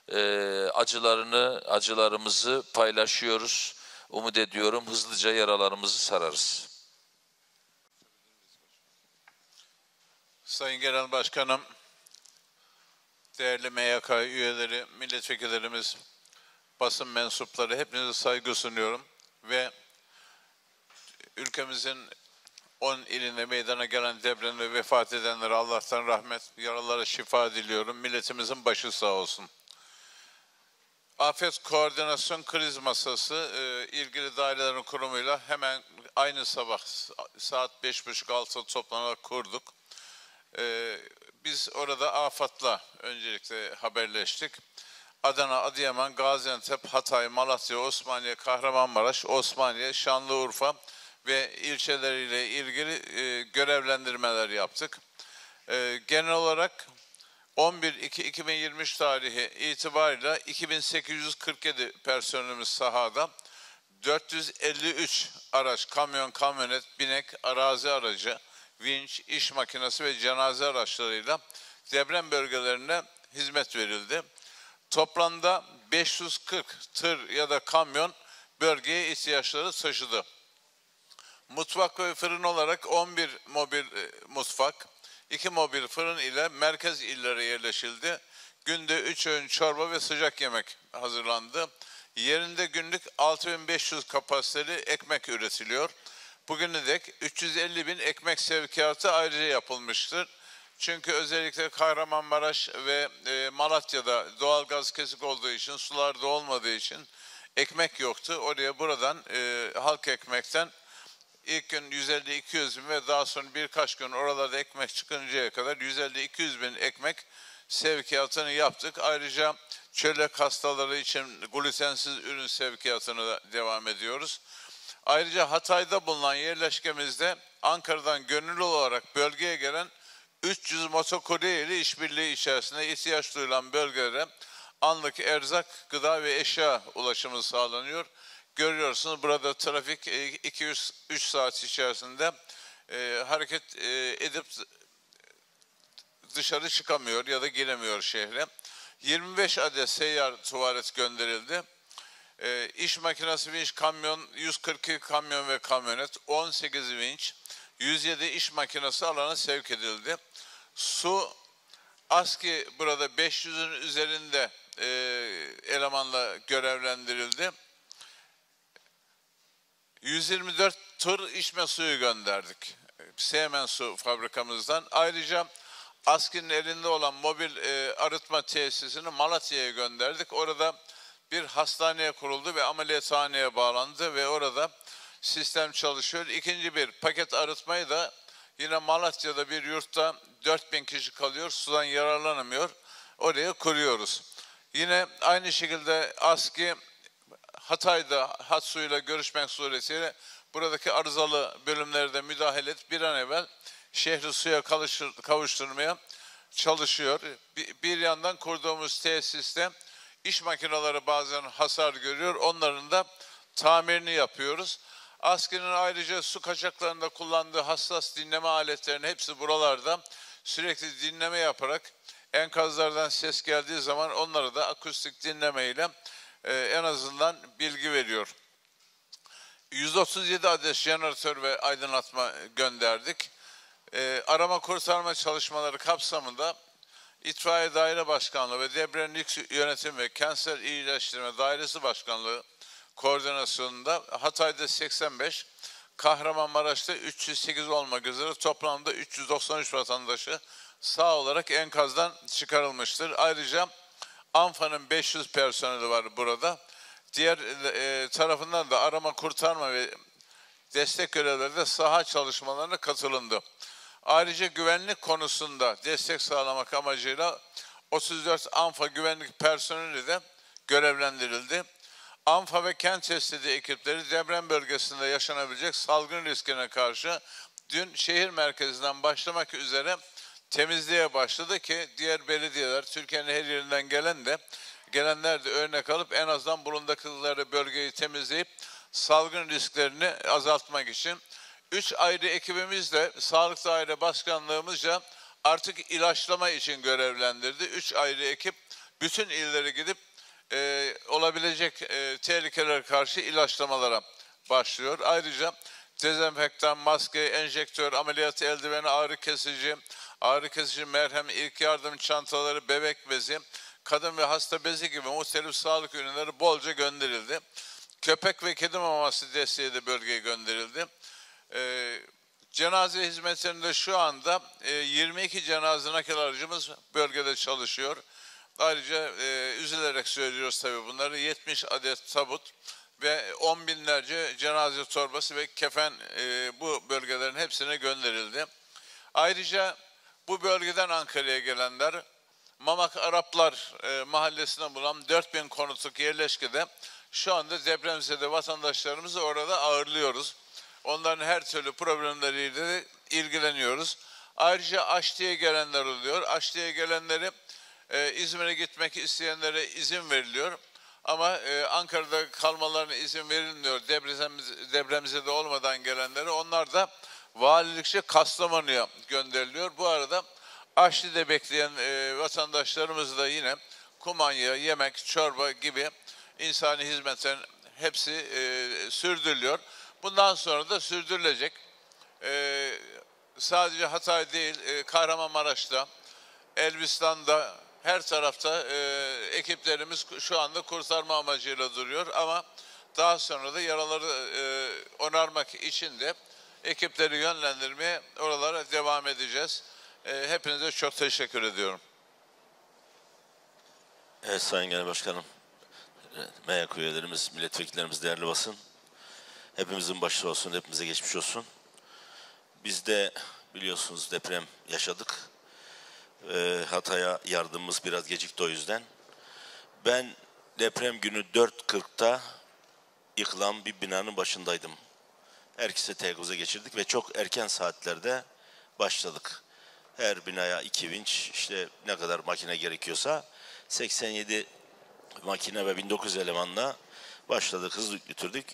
Speaker 3: Acılarımızı paylaşıyoruz. Umut ediyorum hızlıca yaralarımızı sararız.
Speaker 4: Sayın Genel Başkanım, değerli MYK üyeleri, milletvekillerimiz, basın mensupları hepinize saygı sunuyorum ve ülkemizin 10 ilinde meydana gelen depremde vefat edenlere Allah'tan rahmet, yaralara şifa diliyorum. Milletimizin başı sağ olsun. Afet Koordinasyon Kriz Masası ilgili dairelerin kurumuyla hemen aynı sabah saat 5.30-6'da toplanarak kurduk. Biz orada AFAD'la öncelikle haberleştik. Adana, Adıyaman, Gaziantep, Hatay, Malatya, Osmaniye, Kahramanmaraş, Osmaniye, Şanlıurfa ve ilçeleriyle ilgili görevlendirmeler yaptık. Genel olarak 11.2.2023 tarihi itibarıyla 2847 personelimiz sahada, 453 araç, kamyon, kamyonet, binek, arazi aracı, vinç, iş makinesi ve cenaze araçlarıyla deprem bölgelerine hizmet verildi. Toplamda 540 tır ya da kamyon bölgeye ihtiyaçları taşıdı. Mutfak ve fırın olarak 11 mobil mutfak, 2 mobil fırın ile merkez illere yerleşildi. Günde 3 öğün çorba ve sıcak yemek hazırlandı. Yerinde günlük 6500 kapasiteli ekmek üretiliyor. Bugüne dek 350.000 ekmek sevkiyatı ayrıca yapılmıştır. Çünkü özellikle Kahramanmaraş ve Malatya'da doğalgaz kesik olduğu için, sular da olmadığı için ekmek yoktu. Oraya buradan halk ekmekten İlk gün 150-200 bin ve daha sonra birkaç gün oralarda ekmek çıkıncaya kadar 150-200 bin ekmek sevkiyatını yaptık. Ayrıca çölyak hastaları için glutensiz ürün sevkiyatını da devam ediyoruz. Ayrıca Hatay'da bulunan yerleşkemizde Ankara'dan gönüllü olarak bölgeye gelen 300 motokurye ile işbirliği içerisinde ihtiyaç duyulan bölgelere anlık erzak, gıda ve eşya ulaşımı sağlanıyor. Görüyorsunuz burada trafik 2-3 saat içerisinde hareket edip dışarı çıkamıyor ya da giremiyor şehre. 25 adet seyyar tuvalet gönderildi. İş makinesi, vinç, kamyon, 142 kamyon ve kamyonet, 18 vinç, 107 iş makinesi alana sevk edildi. Su, ASKİ burada 500'ün üzerinde elemanla görevlendirildi. 124 tır içme suyu gönderdik. Seymen Su fabrikamızdan. Ayrıca ASKİ'nin elinde olan mobil arıtma tesisini Malatya'ya gönderdik. Orada bir hastaneye kuruldu ve ameliyathaneye bağlandı ve orada sistem çalışıyor. İkinci bir paket arıtmayı da yine Malatya'da bir yurtta 4000 kişi kalıyor, sudan yararlanamıyor. Oraya kuruyoruz. Yine aynı şekilde ASKİ Hatay'da hat suyuyla görüşmek suretiyle buradaki arızalı bölümlerde müdahale et, bir an evvel şehri suya kavuşturmaya çalışıyor. Bir yandan kurduğumuz tesiste iş makineleri bazen hasar görüyor. Onların da tamirini yapıyoruz. ASKİ'nin ayrıca su kaçaklarında kullandığı hassas dinleme aletlerinin hepsi buralarda sürekli dinleme yaparak enkazlardan ses geldiği zaman onları da akustik dinlemeyle en azından bilgi veriyor. 137 adet jeneratör ve aydınlatma gönderdik. Arama kurtarma çalışmaları kapsamında İtfaiye Daire Başkanlığı ve Deprem Risk Yönetim ve Kentsel İyileştirme Dairesi Başkanlığı koordinasyonunda Hatay'da 85, Kahramanmaraş'ta 308 olmak üzere toplamda 393 vatandaşı sağ olarak enkazdan çıkarılmıştır. Ayrıca ANFA'nın 500 personeli var burada. Diğer tarafından da arama kurtarma ve destek görevleri de saha çalışmalarına katılındı. Ayrıca güvenlik konusunda destek sağlamak amacıyla 34 ANFA güvenlik personeli de görevlendirildi. ANFA ve kent testleri ekipleri deprem bölgesinde yaşanabilecek salgın riskine karşı dün şehir merkezinden başlamak üzere temizliğe başladı ki diğer belediyeler, Türkiye'nin her yerinden gelenler de örnek alıp en azından bulundukları bölgeyi temizleyip salgın risklerini azaltmak için 3 ayrı ekibimizle Sağlık Daire Başkanlığımızca artık ilaçlama için görevlendirdi. 3 ayrı ekip bütün illere gidip olabilecek tehlikelere karşı ilaçlamalara başlıyor. Ayrıca dezenfektan, maske, enjektör, ameliyat eldiveni, ağrı kesici merhem, ilk yardım çantaları, bebek bezi, kadın ve hasta bezi gibi muhtelif sağlık ürünleri bolca gönderildi. Köpek ve kedi maması desteği de bölgeye gönderildi. Cenaze hizmetlerinde şu anda 22 cenaze nakil aracımız bölgede çalışıyor. Ayrıca üzülerek söylüyoruz tabii bunları, 70 adet tabut ve 10 binlerce cenaze torbası ve kefen bu bölgelerin hepsine gönderildi. Ayrıca bu bölgeden Ankara'ya gelenler Mamak Araplar mahallesinde bulunan 4000 konutluk yerleşkede şu anda depremzede vatandaşlarımızı orada ağırlıyoruz. Onların her türlü problemleriyle de ilgileniyoruz. Ayrıca Aşti'ye gelenler oluyor. Aşti'ye gelenleri İzmir'e gitmek isteyenlere izin veriliyor. Ama Ankara'da kalmalarına izin verilmiyor. Depremzede olmadan gelenlere onlar da valilikçe Kastamonu'ya gönderiliyor. Bu arada Aşti'de bekleyen vatandaşlarımız da yine kumanya, yemek, çorba gibi insani hizmetlerin hepsi sürdürülüyor. Bundan sonra da sürdürülecek. Sadece Hatay değil, Kahramanmaraş'ta, Elbistan'da, her tarafta ekiplerimiz şu anda kurtarma amacıyla duruyor. Ama daha sonra da yaraları onarmak için de ekipleri yönlendirmeye oralara devam edeceğiz. Hepinize çok teşekkür ediyorum.
Speaker 5: Evet Sayın Genel Başkanım, MYK üyelerimiz, milletvekillerimiz, değerli basın. Hepimizin başı olsun, hepimize geçmiş olsun. Biz de biliyorsunuz deprem yaşadık. Hatay'a yardımımız biraz gecikti o yüzden. Ben deprem günü 4.40'da yıkılan bir binanın başındaydım. Herkese teyakkuza geçirdik ve çok erken saatlerde başladık. Her binaya 2 vinç, işte ne kadar makine gerekiyorsa 87 makine ve 1900 elemanla başladık, hızlı götürdük.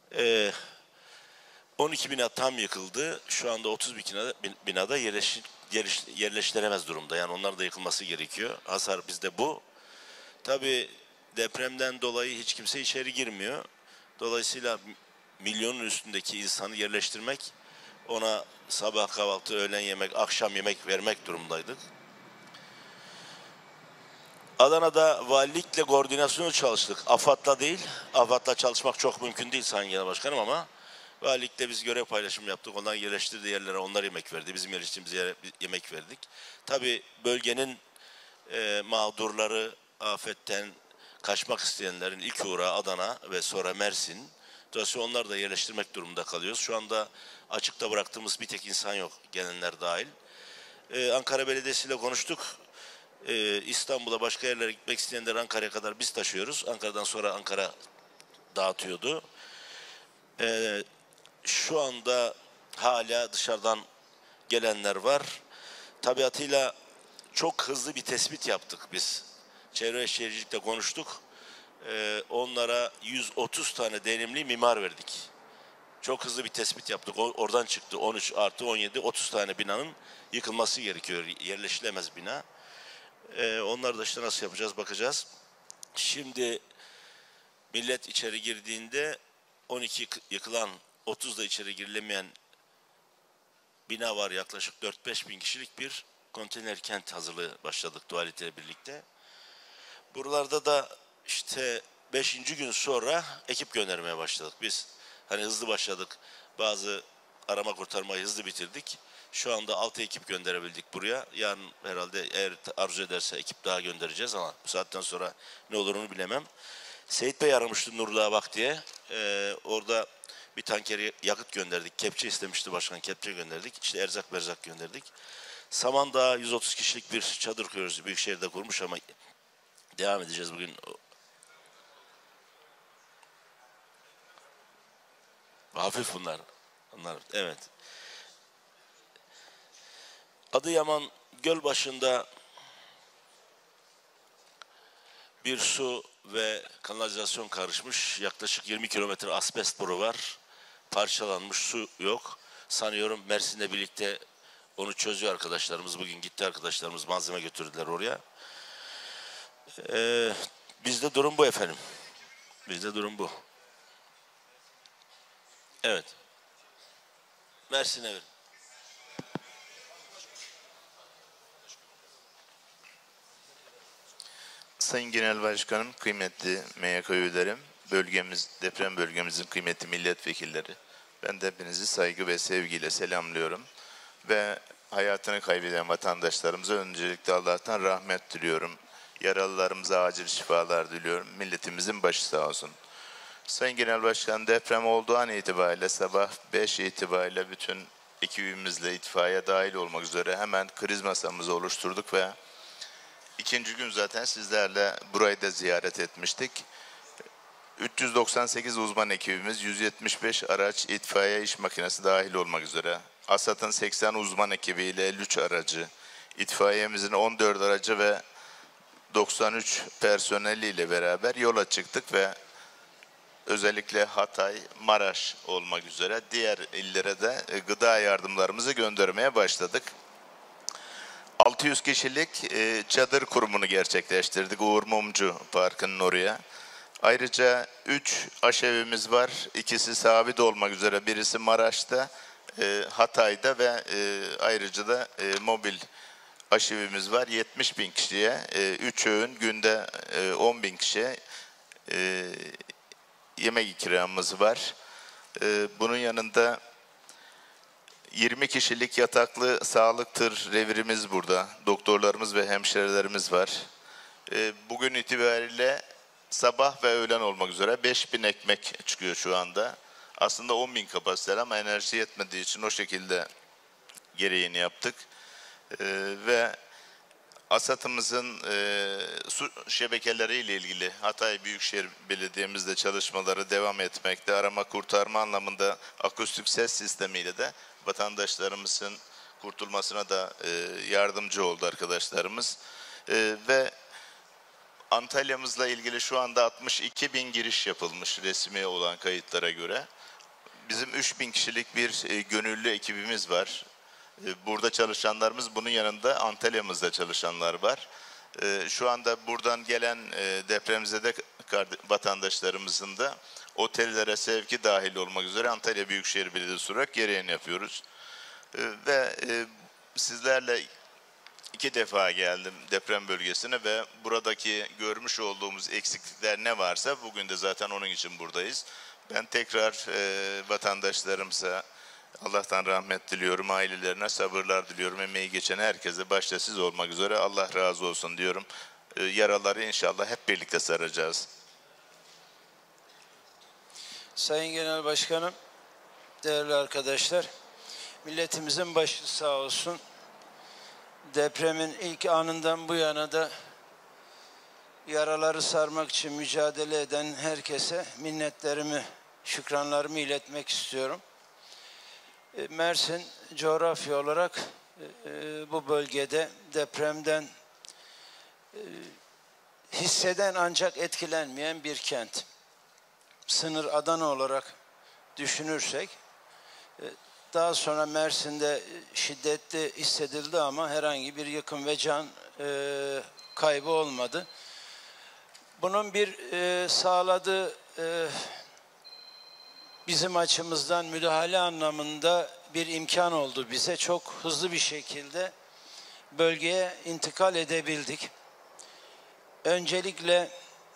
Speaker 5: 12 bina tam yıkıldı. Şu anda 30 binada yerleştiremez durumda. Yani onlar da yıkılması gerekiyor. Hasar bizde bu. Tabii depremden dolayı hiç kimse içeri girmiyor. Dolayısıyla milyonun üstündeki insanı yerleştirmek, ona sabah kahvaltı, öğlen yemek, akşam yemek vermek durumdaydık. Adana'da valilikle koordinasyonu çalıştık. AFAD'la değil. AFAD'la çalışmak çok mümkün değil Sayın Genel Başkanım ama valilikle biz görev paylaşımı yaptık. Onların yerleştirdiği yerlere onlar yemek verdi. Bizim yerleştirdiğimiz yere yemek verdik. Tabii bölgenin mağdurları, afetten kaçmak isteyenlerin ilk uğrağı Adana ve sonra Mersin. Dolayısıyla onlar da yerleştirmek durumunda kalıyoruz. Şu anda açıkta bıraktığımız bir tek insan yok, gelenler dahil. Ankara Belediyesi ile konuştuk. İstanbul'a, başka yerlere gitmek isteyenleri Ankara'ya kadar biz taşıyoruz. Ankara'dan sonra Ankara dağıtıyordu. Şu anda hala dışarıdan gelenler var. Tabiatıyla çok hızlı bir tespit yaptık biz. Çevre ve Şehircilik'te konuştuk. Onlara 130 tane deneyimli mimar verdik. Çok hızlı bir tespit yaptık. Oradan çıktı 13 artı 17, 30 tane binanın yıkılması gerekiyor. Yerleşilemez bina. Onları da işte nasıl yapacağız bakacağız. Şimdi millet içeri girdiğinde 12 yıkılan, 30 da içeri girilemeyen bina var, yaklaşık 4-5 bin kişilik bir konteyner kent hazırlığı başladık tuvaletiyle birlikte. Buralarda da işte 5. gün sonra ekip göndermeye başladık. Biz hani hızlı başladık, bazı arama kurtarmayı hızlı bitirdik. Şu anda 6 ekip gönderebildik buraya. Yarın herhalde eğer arzu ederse ekip daha göndereceğiz ama bu saatten sonra ne olur onu bilemem. Seyit Bey aramıştı Nurluğa bak diye. Orada bir tanker yakıt gönderdik. Kepçe istemişti başkan, kepçe gönderdik. İşte erzak berzak gönderdik. Samandağ 130 kişilik bir çadır kuruyoruz. Büyükşehir'de kurmuş ama devam edeceğiz bugün. Hafif bunlar. Evet. Adıyaman Gölbaşı'nda bir su ve kanalizasyon karışmış. Yaklaşık 20 kilometre asbest boru var. Parçalanmış, su yok. Sanıyorum Mersin'le birlikte onu çözüyor arkadaşlarımız. Bugün gitti arkadaşlarımız, malzeme götürdüler oraya. Bizde durum bu efendim. Bizde durum bu. Evet. Mersin'e verin.
Speaker 6: Sayın Genel Başkanım, kıymetli MYK üyelerim, deprem bölgemizin kıymetli milletvekilleri, ben de hepinizi saygı ve sevgiyle selamlıyorum. Ve hayatını kaybeden vatandaşlarımıza öncelikle Allah'tan rahmet diliyorum. Yaralılarımıza acil şifalar diliyorum. Milletimizin başı sağ olsun. Sayın Genel Başkan, deprem olduğu an itibariyle sabah 5 itibariyle bütün ekibimizle itfaiye dahil olmak üzere hemen kriz masamızı oluşturduk ve İkinci gün zaten sizlerle burayı da ziyaret etmiştik. 398 uzman ekibimiz, 175 araç, itfaiye iş makinesi dahil olmak üzere. ASAD'ın 80 uzman ekibiyle 53 aracı, itfaiyemizin 14 aracı ve 93 personeliyle beraber yola çıktık ve özellikle Hatay, Maraş olmak üzere diğer illere de gıda yardımlarımızı göndermeye başladık. 600 kişilik çadır kurumunu gerçekleştirdik Uğur Mumcu Parkı'nın oraya. Ayrıca 3 aşevimiz var. İkisi sabit olmak üzere. Birisi Maraş'ta, Hatay'da ve ayrıca da mobil aşevimiz var. 70 bin kişiye, 3 öğün günde 10 bin kişiye yemek ikramımız var. Bunun yanında 20 kişilik yataklı sağlık tır revirimiz burada. Doktorlarımız ve hemşirelerimiz var. Bugün itibariyle sabah ve öğlen olmak üzere 5.000 ekmek çıkıyor şu anda. Aslında 10.000 kapasiteler ama enerji yetmediği için o şekilde gereğini yaptık. Ve ASAD'ımızın su şebekeleriyle ilgili Hatay Büyükşehir Belediye'mizde çalışmaları devam etmekte. Arama kurtarma anlamında akustik ses sistemiyle de vatandaşlarımızın kurtulmasına da yardımcı oldu arkadaşlarımız. Ve Antalya'mızla ilgili şu anda 62 bin giriş yapılmış resmi olan kayıtlara göre. Bizim 3.000 kişilik bir gönüllü ekibimiz var. Burada çalışanlarımız, bunun yanında Antalya'mızda çalışanlar var. Şu anda buradan gelen depremzede vatandaşlarımızın da otellere sevki dahil olmak üzere Antalya Büyükşehir Belediyesi olarak gereğini yapıyoruz. Ve sizlerle 2 defa geldim deprem bölgesine ve buradaki görmüş olduğumuz eksiklikler ne varsa bugün de zaten onun için buradayız. Ben tekrar vatandaşlarımıza Allah'tan rahmet diliyorum, ailelerine sabırlar diliyorum, emeği geçen herkese başta siz olmak üzere Allah razı olsun diyorum. Yaraları inşallah hep birlikte saracağız.
Speaker 7: Sayın Genel Başkanım, değerli arkadaşlar, milletimizin başı sağ olsun. Depremin ilk anından bu yana da yaraları sarmak için mücadele eden herkese minnetlerimi, şükranlarımı iletmek istiyorum. Mersin coğrafya olarak bu bölgede depremden hisseden ancak etkilenmeyen bir kent. Sınır Adana olarak düşünürsek, daha sonra Mersin'de şiddetli hissedildi ama herhangi bir yıkım ve can kaybı olmadı. Bunun bir sağladığı bizim açımızdan müdahale anlamında bir imkan oldu bize. Çok hızlı bir şekilde bölgeye intikal edebildik. Öncelikle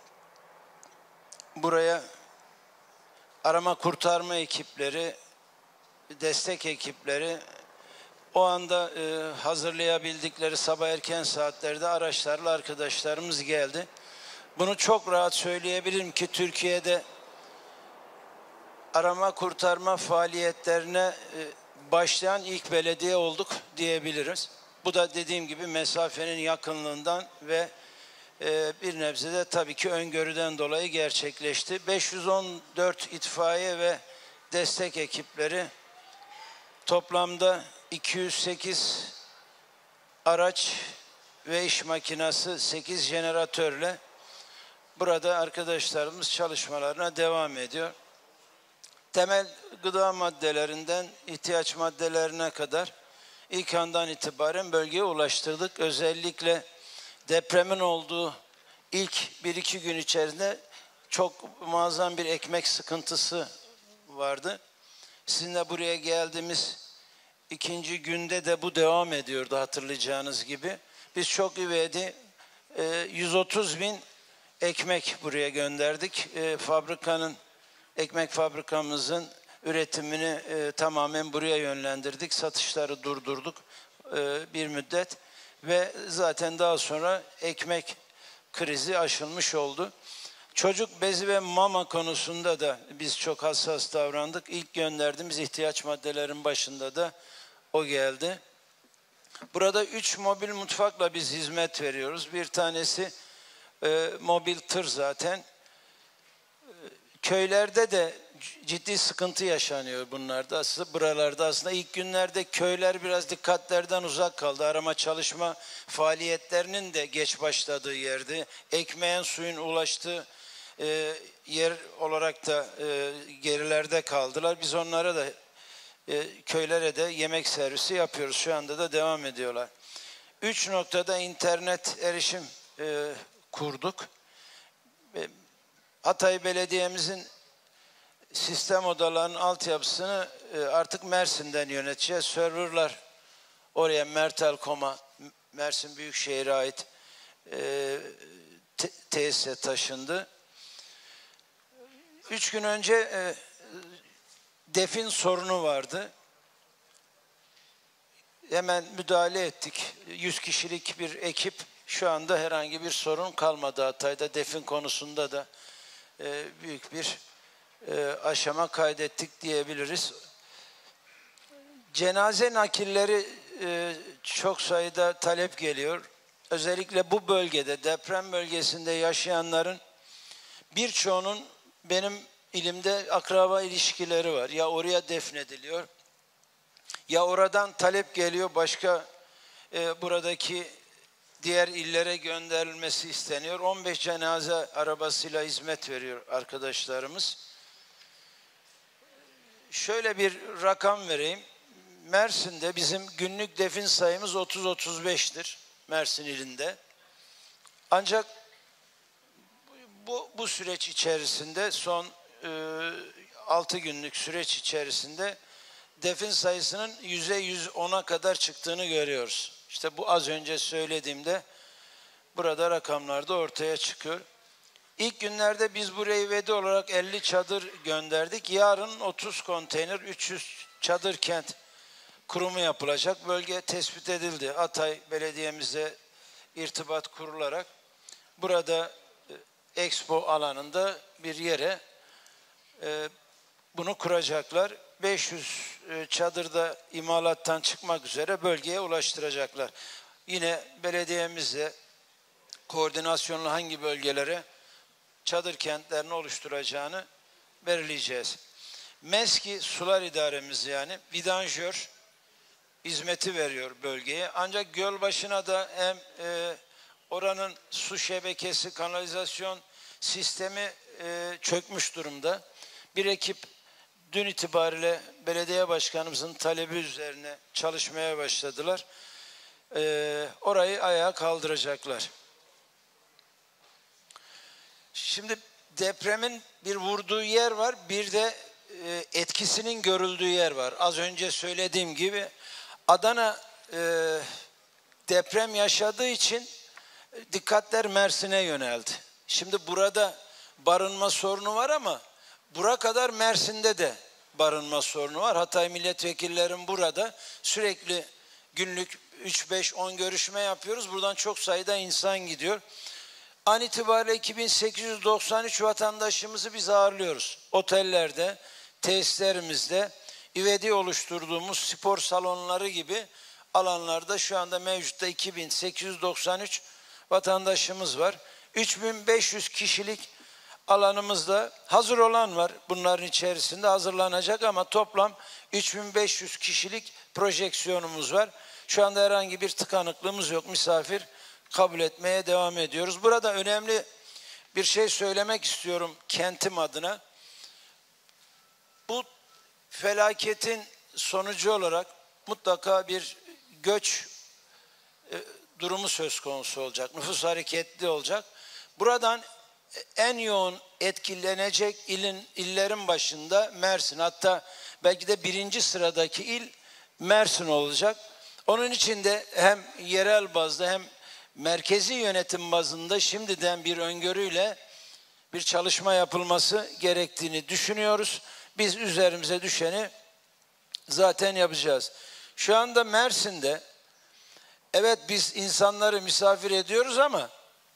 Speaker 7: buraya arama kurtarma ekipleri, destek ekipleri o anda hazırlayabildikleri sabah erken saatlerde araçlarla arkadaşlarımız geldi. Bunu çok rahat söyleyebilirim ki Türkiye'de arama kurtarma faaliyetlerine başlayan ilk belediye olduk diyebiliriz. Bu da dediğim gibi mesafenin yakınlığından ve bir nebze de tabii ki öngörüden dolayı gerçekleşti. 514 itfaiye ve destek ekipleri toplamda 208 araç ve iş makinası 8 jeneratörle burada arkadaşlarımız çalışmalarına devam ediyor. Temel gıda maddelerinden ihtiyaç maddelerine kadar ilk andan itibaren bölgeye ulaştırdık. Özellikle depremin olduğu ilk 1-2 gün içerisinde çok muazzam bir ekmek sıkıntısı vardı. Sizinle buraya geldiğimiz 2. günde de bu devam ediyordu hatırlayacağınız gibi. Biz çok ivedi 130 bin ekmek buraya gönderdik. Ekmek fabrikamızın üretimini tamamen buraya yönlendirdik. Satışları durdurduk bir müddet ve zaten daha sonra ekmek krizi aşılmış oldu. Çocuk bezi ve mama konusunda da biz çok hassas davrandık. İlk gönderdiğimiz ihtiyaç maddelerin başında da o geldi. Burada 3 mobil mutfakla biz hizmet veriyoruz. Bir tanesi mobil tır zaten. Köylerde de ciddi sıkıntı yaşanıyor bunlarda. Buralarda aslında ilk günlerde köyler biraz dikkatlerden uzak kaldı. Arama çalışma faaliyetlerinin de geç başladığı yerdi. Ekmeğin, suyun ulaştığı yer olarak da gerilerde kaldılar. Biz onlara da köylere de yemek servisi yapıyoruz. Şu anda da devam ediyorlar. 3 noktada internet erişim kurduk. Hatay Belediye'mizin sistem odalarının altyapısını artık Mersin'den yöneteceğiz. Serverlar oraya Mertel.com'a, Mersin Büyükşehir'e ait tesise taşındı. 3 gün önce defin sorunu vardı. Hemen müdahale ettik. 100 kişilik bir ekip, şu anda herhangi bir sorun kalmadı Hatay'da. Defin konusunda da büyük bir aşama kaydettik diyebiliriz. Cenaze nakilleri çok sayıda talep geliyor. Özellikle bu bölgede, deprem bölgesinde yaşayanların birçoğunun benim ilimde akraba ilişkileri var. Ya oraya defnediliyor, ya oradan talep geliyor, başka buradaki diğer illere gönderilmesi isteniyor. 15 cenaze arabasıyla hizmet veriyor arkadaşlarımız. Şöyle bir rakam vereyim. Mersin'de bizim günlük defin sayımız 30-35'tir Mersin ilinde. Ancak bu süreç içerisinde son 6 günlük süreç içerisinde defin sayısının 100'e 110'a kadar çıktığını görüyoruz. İşte bu az önce söylediğimde burada rakamlarda ortaya çıkıyor. İlk günlerde biz buraya vedi olarak 50 çadır gönderdik. Yarın 30 konteyner 300 çadır kent kurumu yapılacak. Bölge tespit edildi. Hatay Belediye'mize irtibat kurularak burada Expo alanında bir yere bunu kuracaklar. 500 çadırda imalattan çıkmak üzere bölgeye ulaştıracaklar. Yine belediyemizle koordinasyonla hangi bölgelere çadır kentlerini oluşturacağını belirleyeceğiz. MESKİ sular idaremiz yani vidanjör hizmeti veriyor bölgeye. Ancak Gölbaşı'na da hem oranın su şebekesi, kanalizasyon sistemi çökmüş durumda. Bir ekip dün itibariyle belediye başkanımızın talebi üzerine çalışmaya başladılar. Orayı ayağa kaldıracaklar. Şimdi depremin bir vurduğu yer var, bir de etkisinin görüldüğü yer var. Az önce söylediğim gibi Adana deprem yaşadığı için dikkatler Mersin'e yöneldi. Şimdi burada barınma sorunu var ama bura kadar Mersin'de de barınma sorunu var. Hatay milletvekillerim burada sürekli günlük 3-5-10 görüşme yapıyoruz. Buradan çok sayıda insan gidiyor. An itibariyle 2893 vatandaşımızı biz ağırlıyoruz. Otellerde, tesislerimizde, ivedi oluşturduğumuz spor salonları gibi alanlarda şu anda mevcutta 2893 vatandaşımız var. 3500 kişilik alanımızda hazır olan var. Bunların içerisinde hazırlanacak ama toplam 3500 kişilik projeksiyonumuz var. Şu anda herhangi bir tıkanıklığımız yok. Misafir kabul etmeye devam ediyoruz. Burada önemli bir şey söylemek istiyorum kentim adına. Bu felaketin sonucu olarak mutlaka bir göç durumu söz konusu olacak. Nüfus hareketli olacak. Buradan en yoğun etkilenecek illerin başında Mersin. Hatta belki de 1. sıradaki il Mersin olacak. Onun için de hem yerel bazda hem merkezi yönetim bazında şimdiden bir öngörüyle bir çalışma yapılması gerektiğini düşünüyoruz. Biz üzerimize düşeni zaten yapacağız. Şu anda Mersin'de evet biz insanları misafir ediyoruz ama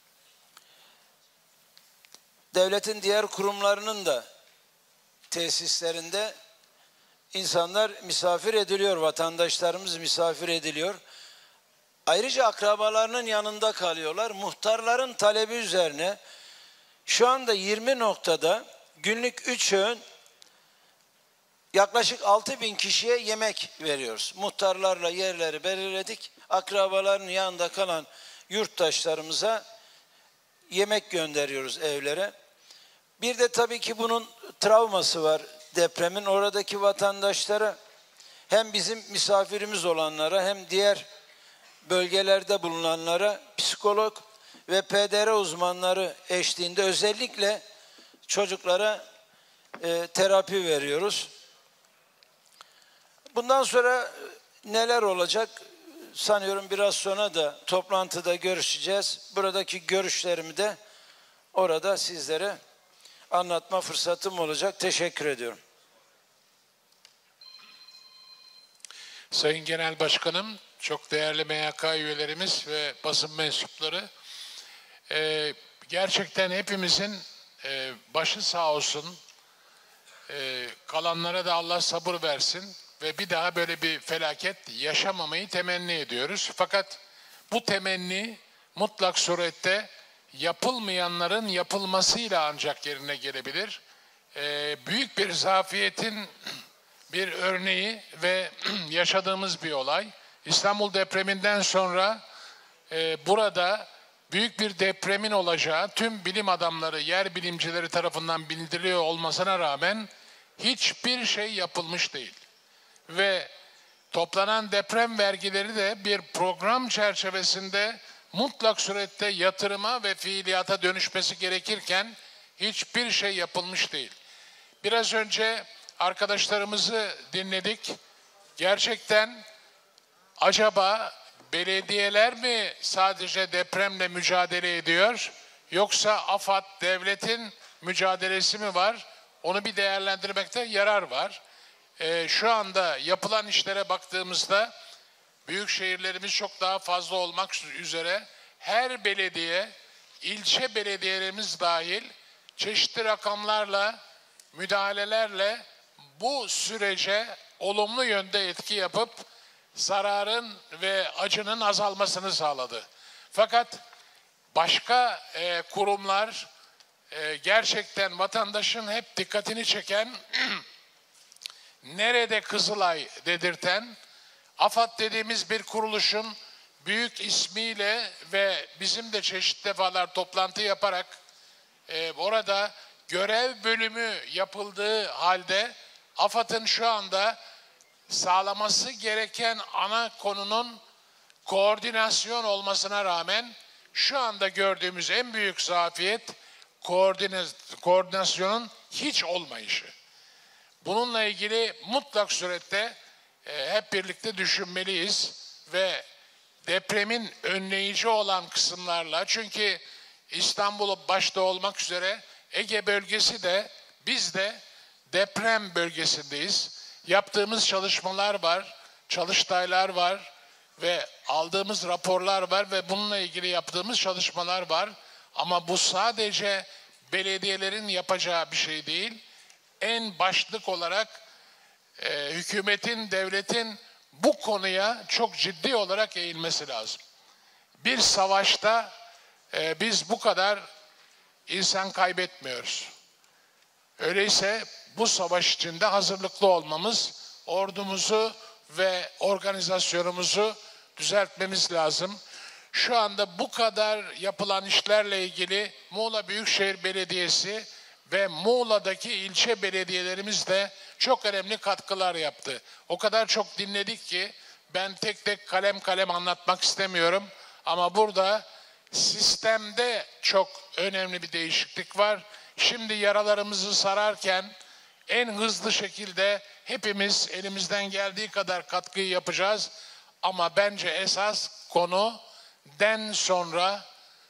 Speaker 7: devletin diğer kurumlarının da tesislerinde insanlar misafir ediliyor, vatandaşlarımız misafir ediliyor. Ayrıca akrabalarının yanında kalıyorlar. Muhtarların talebi üzerine şu anda 20 noktada günlük 3 öğün yaklaşık 6000 kişiye yemek veriyoruz. Muhtarlarla yerleri belirledik. Akrabaların yanında kalan yurttaşlarımıza yemek gönderiyoruz evlere. Bir de tabii ki bunun travması var depremin. Oradaki vatandaşlara hem bizim misafirimiz olanlara hem diğer bölgelerde bulunanlara psikolog ve PDR uzmanları eşliğinde özellikle çocuklara terapi veriyoruz. Bundan sonra neler olacak? Sanıyorum biraz sonra da toplantıda görüşeceğiz. Buradaki görüşlerimi de orada sizlere anlatma fırsatım olacak. Teşekkür ediyorum.
Speaker 8: Sayın Genel Başkanım, çok değerli MYK üyelerimiz ve basın mensupları, gerçekten hepimizin başı sağ olsun, kalanlara da Allah sabır versin ve bir daha böyle bir felaket yaşamamayı temenni ediyoruz. Fakat bu temenni mutlak surette yapılmayanların yapılmasıyla ancak yerine gelebilir. Büyük bir zafiyetin bir örneği ve yaşadığımız bir olay. İstanbul depreminden sonra burada büyük bir depremin olacağı tüm bilim adamları, yer bilimcileri tarafından bildiriliyor olmasına rağmen hiçbir şey yapılmış değil. Ve toplanan deprem vergileri de bir program çerçevesinde mutlak surette yatırıma ve fiiliyata dönüşmesi gerekirken hiçbir şey yapılmış değil. Biraz önce arkadaşlarımızı dinledik. Gerçekten acaba belediyeler mi sadece depremle mücadele ediyor, yoksa AFAD, devletin mücadelesi mi var? Onu bir değerlendirmekte yarar var. Şu anda yapılan işlere baktığımızda büyük şehirlerimiz çok daha fazla olmak üzere her belediye, ilçe belediyelerimiz dahil çeşitli rakamlarla, müdahalelerle bu sürece olumlu yönde etki yapıp zararın ve acının azalmasını sağladı. Fakat başka kurumlar gerçekten vatandaşın hep dikkatini çeken nerede Kızılay dedirten, AFAD dediğimiz bir kuruluşun büyük ismiyle ve bizim de çeşitli defalar toplantı yaparak orada görev bölümü yapıldığı halde AFAD'ın şu anda sağlaması gereken ana konunun koordinasyon olmasına rağmen şu anda gördüğümüz en büyük zafiyet koordinasyonun hiç olmayışı. Bununla ilgili mutlak surette hep birlikte düşünmeliyiz ve depremin önleyici olan kısımlarla, çünkü İstanbul başta olmak üzere Ege bölgesi de biz de deprem bölgesindeyiz. Yaptığımız çalışmalar var, çalıştaylar var ve aldığımız raporlar var ve bununla ilgili yaptığımız çalışmalar var. Ama bu sadece belediyelerin yapacağı bir şey değil. En başlık olarak hükümetin, devletin bu konuya çok ciddi olarak eğilmesi lazım. Bir savaşta biz bu kadar insan kaybetmiyoruz. Öyleyse bu savaş içinde hazırlıklı olmamız, ordumuzu ve organizasyonumuzu düzeltmemiz lazım. Şu anda bu kadar yapılan işlerle ilgili Muğla Büyükşehir Belediyesi ve Muğla'daki ilçe belediyelerimiz de çok önemli katkılar yaptı. O kadar çok dinledik ki ben tek tek kalem kalem anlatmak istemiyorum. Ama burada sistemde çok önemli bir değişiklik var. Şimdi yaralarımızı sararken en hızlı şekilde hepimiz elimizden geldiği kadar katkıyı yapacağız. Ama bence esas konu den sonra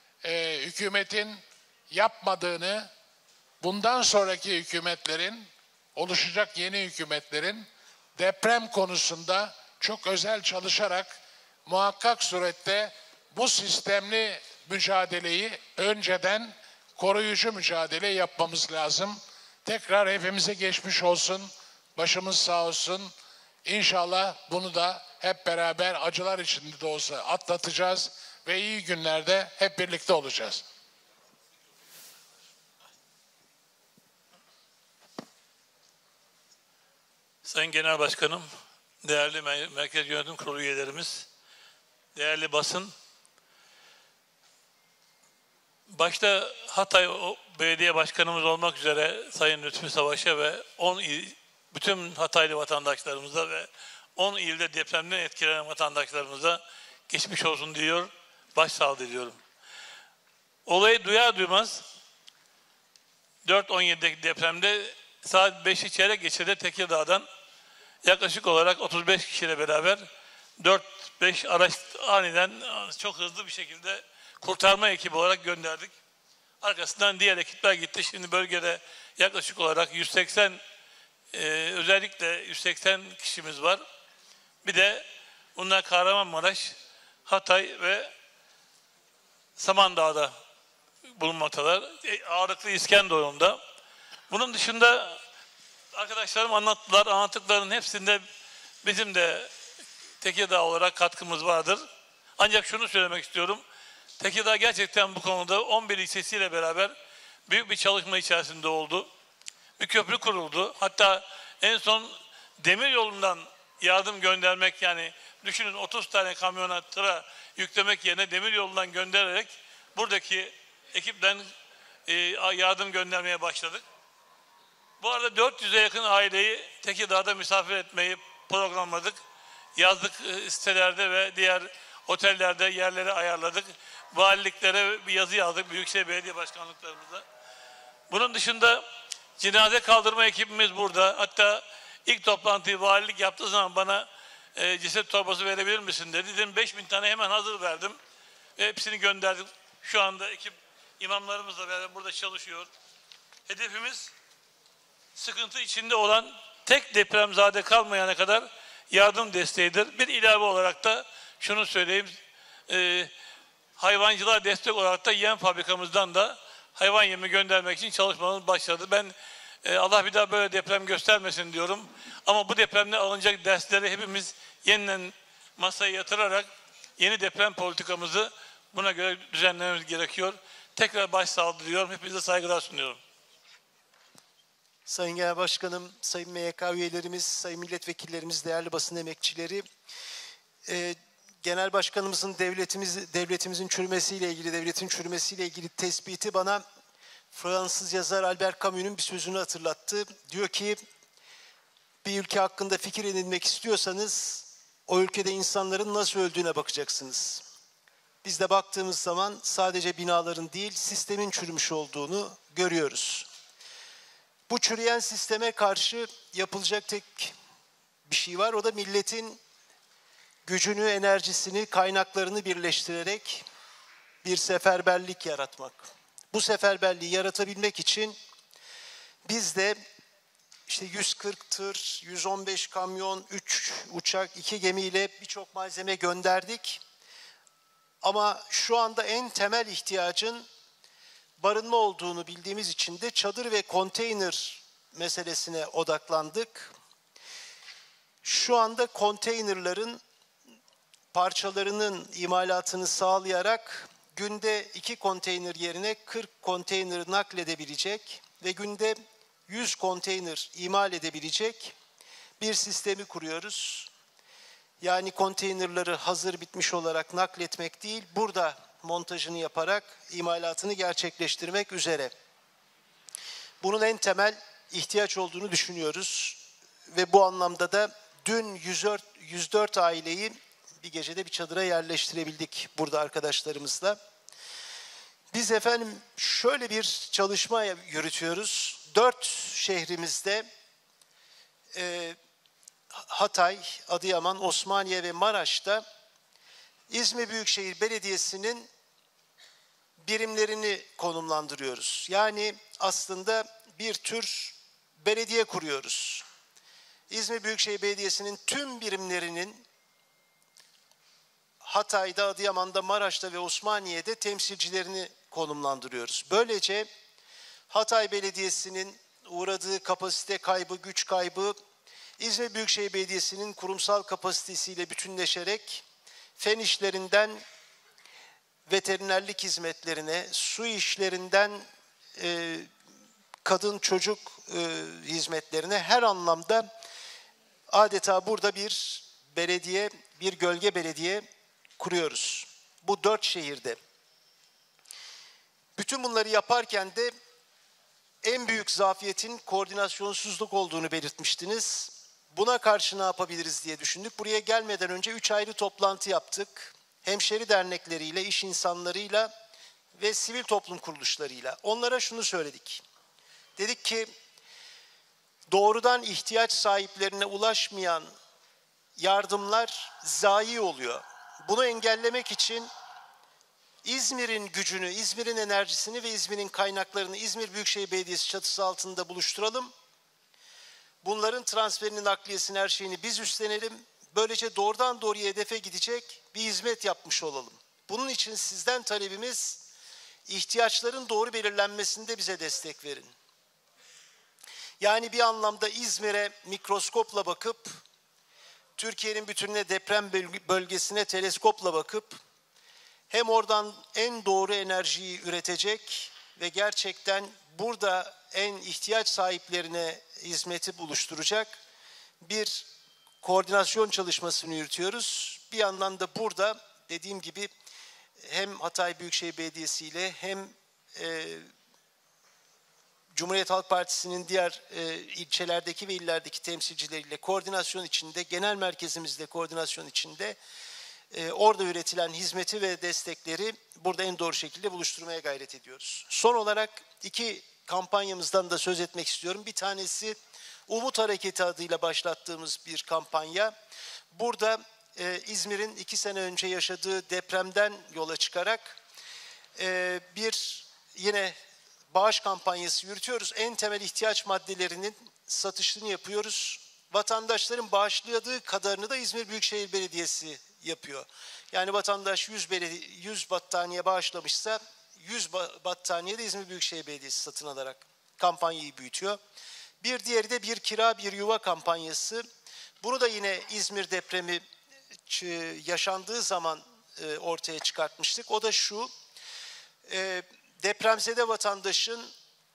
Speaker 8: hükümetin yapmadığını, bundan sonraki hükümetlerin, oluşacak yeni hükümetlerin deprem konusunda çok özel çalışarak muhakkak surette bu sistemli mücadeleyi önceden koruyucu mücadele yapmamız lazım. Tekrar hepimize geçmiş olsun, başımız sağ olsun. İnşallah bunu da hep beraber acılar içinde de olsa atlatacağız ve iyi günlerde hep birlikte olacağız.
Speaker 9: Sayın Genel Başkanım, değerli Merkez Yönetim Kurulu üyelerimiz, değerli basın, başta Hatay Belediye Başkanımız olmak üzere Sayın Lütfü Savaş'a ve bütün Hataylı vatandaşlarımıza ve 10 ilde depremden etkilenen vatandaşlarımıza geçmiş olsun diyor, başsağlığı diliyorum. Olayı duyar duymaz 4.17'deki depremde saat 5'i çeyrek geçede Tekirdağ'dan yaklaşık olarak 35 kişiyle beraber 4-5 araç aniden çok hızlı bir şekilde kurtarma ekibi olarak gönderdik. Arkasından diğer ekipler gitti. Şimdi bölgede yaklaşık olarak 180 özellikle 180 kişimiz var. Bir de bunlar Kahramanmaraş, Hatay ve Samandağ'da bulunmaktalar. Ağrıklı İskenderun'da. Bunun dışında arkadaşlarım anlattılar. Anlattıklarının hepsinde bizim de Tekirdağ olarak katkımız vardır. Ancak şunu söylemek istiyorum. Tekirdağ gerçekten bu konuda 11 ilçesiyle beraber büyük bir çalışma içerisinde oldu. Bir köprü kuruldu. Hatta en son demir yolundan yardım göndermek, yani düşünün 30 tane kamyona, tıra yüklemek yerine demir yolundan göndererek buradaki ekipten yardım göndermeye başladık. Bu arada 400'e yakın aileyi Tekirdağ'da misafir etmeyi programladık. yazlık sitelerde ve diğer otellerde yerleri ayarladık. Valiliklere bir yazı yazdık Büyükşehir Belediye Başkanlıklarımıza. Bunun dışında cenaze kaldırma ekibimiz burada. Hatta ilk toplantıyı valilik yaptığı zaman bana ceset torbası verebilir misin dedi. Dedim 5000 tane hemen hazır verdim. Ve hepsini gönderdik. Şu anda ekip imamlarımızla beraber burada çalışıyor. Hedefimiz sıkıntı içinde olan tek depremzade kalmayana kadar yardım desteğidir. Bir ilave olarak da şunu söyleyeyim. Hayvancılığa destek olarak da yem fabrikamızdan da hayvan yemi göndermek için çalışmalarımız başladı. Ben Allah bir daha böyle deprem göstermesin diyorum. Ama bu depremde alınacak dersleri hepimiz yeniden masaya yatırarak yeni deprem politikamızı buna göre düzenlememiz gerekiyor. Tekrar başsağlığı diliyorum. Hepinize saygılar sunuyorum.
Speaker 10: Sayın Genel Başkanım, Sayın MYK üyelerimiz, Sayın Milletvekillerimiz, değerli basın emekçileri, Genel Başkanımızın devletimizin çürümesiyle ilgili, devletin çürümesiyle ilgili tespiti bana Fransız yazar Albert Camus'un bir sözünü hatırlattı. Diyor ki, bir ülke hakkında fikir edinmek istiyorsanız o ülkede insanların nasıl öldüğüne bakacaksınız. Biz de baktığımız zaman sadece binaların değil, sistemin çürümüş olduğunu görüyoruz. Bu çürüyen sisteme karşı yapılacak tek bir şey var. O da milletin gücünü, enerjisini, kaynaklarını birleştirerek bir seferberlik yaratmak. Bu seferberliği yaratabilmek için biz de işte 140 tır, 115 kamyon, 3 uçak, 2 gemiyle birçok malzeme gönderdik. Ama şu anda en temel ihtiyacın barınma olduğunu bildiğimiz için de çadır ve konteyner meselesine odaklandık. Şu anda konteynerların parçalarının imalatını sağlayarak günde 2 konteyner yerine 40 konteyner nakledebilecek ve günde 100 konteyner imal edebilecek bir sistemi kuruyoruz. Yani konteynerları hazır bitmiş olarak nakletmek değil, burada montajını yaparak imalatını gerçekleştirmek üzere. Bunun en temel ihtiyaç olduğunu düşünüyoruz ve bu anlamda da dün 104 aileyi bir gecede bir çadıra yerleştirebildik burada arkadaşlarımızla. Biz efendim şöyle bir çalışma yürütüyoruz. 4 şehrimizde Hatay, Adıyaman, Osmaniye ve Maraş'ta İzmir Büyükşehir Belediyesi'nin birimlerini konumlandırıyoruz. Yani aslında bir tür belediye kuruyoruz. İzmir Büyükşehir Belediyesi'nin tüm birimlerinin Hatay'da, Adıyaman'da, Maraş'ta ve Osmaniye'de temsilcilerini konumlandırıyoruz. Böylece Hatay Belediyesi'nin uğradığı kapasite kaybı, güç kaybı, İzmir Büyükşehir Belediyesi'nin kurumsal kapasitesiyle bütünleşerek fen işlerinden veterinerlik hizmetlerine, su işlerinden kadın çocuk hizmetlerine her anlamda adeta burada bir belediye, bir gölge belediye kuruyoruz. Bu 4 şehirde. Bütün bunları yaparken de en büyük zafiyetin koordinasyonsuzluk olduğunu belirtmiştiniz. Buna karşı ne yapabiliriz diye düşündük. Buraya gelmeden önce 3 ayrı toplantı yaptık. Hemşeri dernekleriyle, iş insanlarıyla ve sivil toplum kuruluşlarıyla. Onlara şunu söyledik. Dedik ki doğrudan ihtiyaç sahiplerine ulaşmayan yardımlar zayi oluyor. Bunu engellemek için İzmir'in gücünü, İzmir'in enerjisini ve İzmir'in kaynaklarını İzmir Büyükşehir Belediyesi çatısı altında buluşturalım. Bunların transferini, nakliyesini, her şeyini biz üstlenelim. Böylece doğrudan doğruya hedefe gidecek bir hizmet yapmış olalım. Bunun için sizden talebimiz ihtiyaçların doğru belirlenmesinde bize destek verin. Yani bir anlamda İzmir'e mikroskopla bakıp, Türkiye'nin bütününe deprem bölgesine teleskopla bakıp, hem oradan en doğru enerjiyi üretecek ve gerçekten burada en ihtiyaç sahiplerine hizmeti buluşturacak bir koordinasyon çalışmasını yürütüyoruz. Bir yandan da burada dediğim gibi hem Hatay Büyükşehir Belediyesi ile hem Cumhuriyet Halk Partisi'nin diğer ilçelerdeki ve illerdeki temsilcileriyle koordinasyon içinde, genel merkezimizle koordinasyon içinde orada üretilen hizmeti ve destekleri burada en doğru şekilde buluşturmaya gayret ediyoruz. Son olarak iki kampanyamızdan da söz etmek istiyorum. Bir tanesi Umut Hareketi adıyla başlattığımız bir kampanya. Burada İzmir'in 2 sene önce yaşadığı depremden yola çıkarak bir yine bağış kampanyası yürütüyoruz. En temel ihtiyaç maddelerinin satışını yapıyoruz. Vatandaşların bağışladığı kadarını da İzmir Büyükşehir Belediyesi yapıyor. Yani vatandaş 100 battaniye bağışlamışsa 100 battaniye de İzmir Büyükşehir Belediyesi satın alarak kampanyayı büyütüyor. Bir diğeri de bir kira bir yuva kampanyası. Bunu da yine İzmir depremi yaşandığı zaman ortaya çıkartmıştık. O da şu, depremzede vatandaşın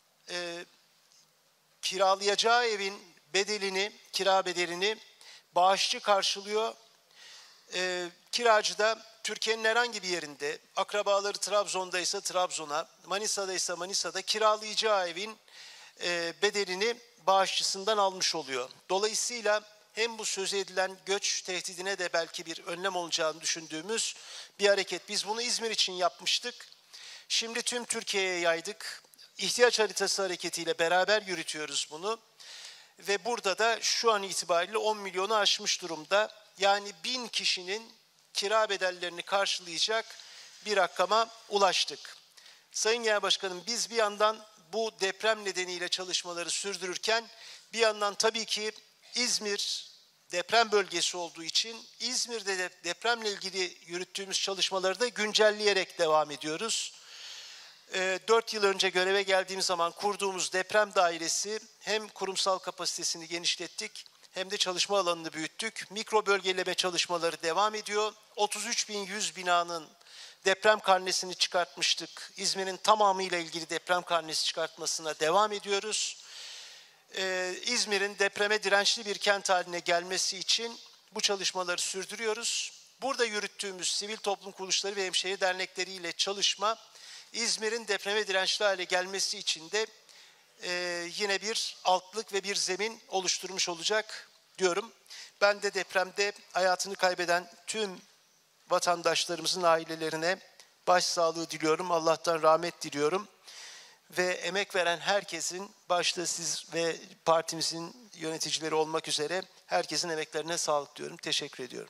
Speaker 10: kiralayacağı evin bedelini, kira bedelini bağışçı karşılıyor. Kiracı da Türkiye'nin herhangi bir yerinde, akrabaları Trabzon'daysa Trabzon'a, Manisa'daysa Manisa'da kiralayacağı evin bedelini bağışçısından almış oluyor. Dolayısıyla hem bu söz edilen göç tehdidine de belki bir önlem olacağını düşündüğümüz bir hareket. Biz bunu İzmir için yapmıştık. Şimdi tüm Türkiye'ye yaydık. İhtiyaç haritası hareketiyle beraber yürütüyoruz bunu. Ve burada da şu an itibariyle 10 milyonu aşmış durumda. Yani 1000 kişinin kira bedellerini karşılayacak bir rakama ulaştık. Sayın Genel Başkanım, biz bir yandan bu deprem nedeniyle çalışmaları sürdürürken bir yandan tabii ki İzmir deprem bölgesi olduğu için İzmir'de de depremle ilgili yürüttüğümüz çalışmaları da güncelleyerek devam ediyoruz. 4 yıl önce göreve geldiğim zaman kurduğumuz deprem dairesi hem kurumsal kapasitesini genişlettik hem de çalışma alanını büyüttük. Mikro bölgeleme çalışmaları devam ediyor. 33.100 binanın deprem karnesini çıkartmıştık. İzmir'in tamamıyla ilgili deprem karnesi çıkartmasına devam ediyoruz. İzmir'in depreme dirençli bir kent haline gelmesi için bu çalışmaları sürdürüyoruz. Burada yürüttüğümüz sivil toplum kuruluşları ve hemşehri dernekleriyle çalışma, İzmir'in depreme dirençli hale gelmesi için de yine bir altlık ve bir zemin oluşturmuş olacak diyorum. Ben de depremde hayatını kaybeden tüm vatandaşlarımızın ailelerine başsağlığı diliyorum. Allah'tan rahmet diliyorum. Ve emek veren herkesin, başta siz ve partimizin yöneticileri olmak üzere herkesin emeklerine sağlık diyorum. Teşekkür ediyorum.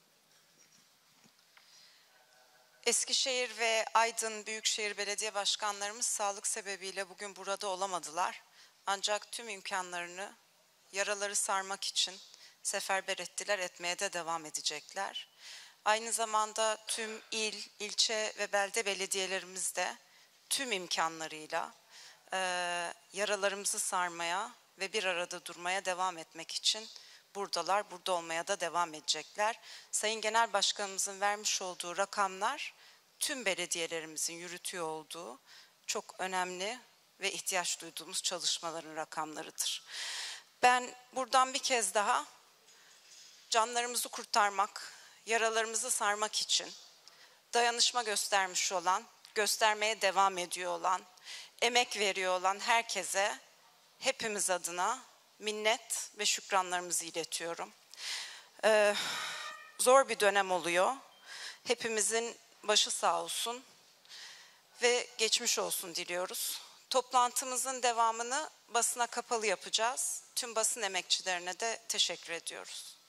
Speaker 11: Eskişehir ve Aydın Büyükşehir Belediye Başkanlarımız sağlık sebebiyle bugün burada olamadılar. Ancak tüm imkanlarını yaraları sarmak için seferber ettiler, etmeye de devam edecekler. Aynı zamanda tüm il, ilçe ve belde belediyelerimiz de tüm imkanlarıyla yaralarımızı sarmaya ve bir arada durmaya devam etmek için buradalar, burada olmaya da devam edecekler. Sayın Genel Başkanımızın vermiş olduğu rakamlar tüm belediyelerimizin yürütüyor olduğu çok önemli ve ihtiyaç duyduğumuz çalışmaların rakamlarıdır. Ben buradan bir kez daha canlarımızı kurtarmak, yaralarımızı sarmak için dayanışma göstermiş olan, göstermeye devam ediyor olan, emek veriyor olan herkese hepimiz adına minnet ve şükranlarımızı iletiyorum. Zor bir dönem oluyor. Hepimizin başı sağ olsun ve geçmiş olsun diliyoruz. Toplantımızın devamını basına kapalı yapacağız. Tüm basın emekçilerine de teşekkür ediyoruz.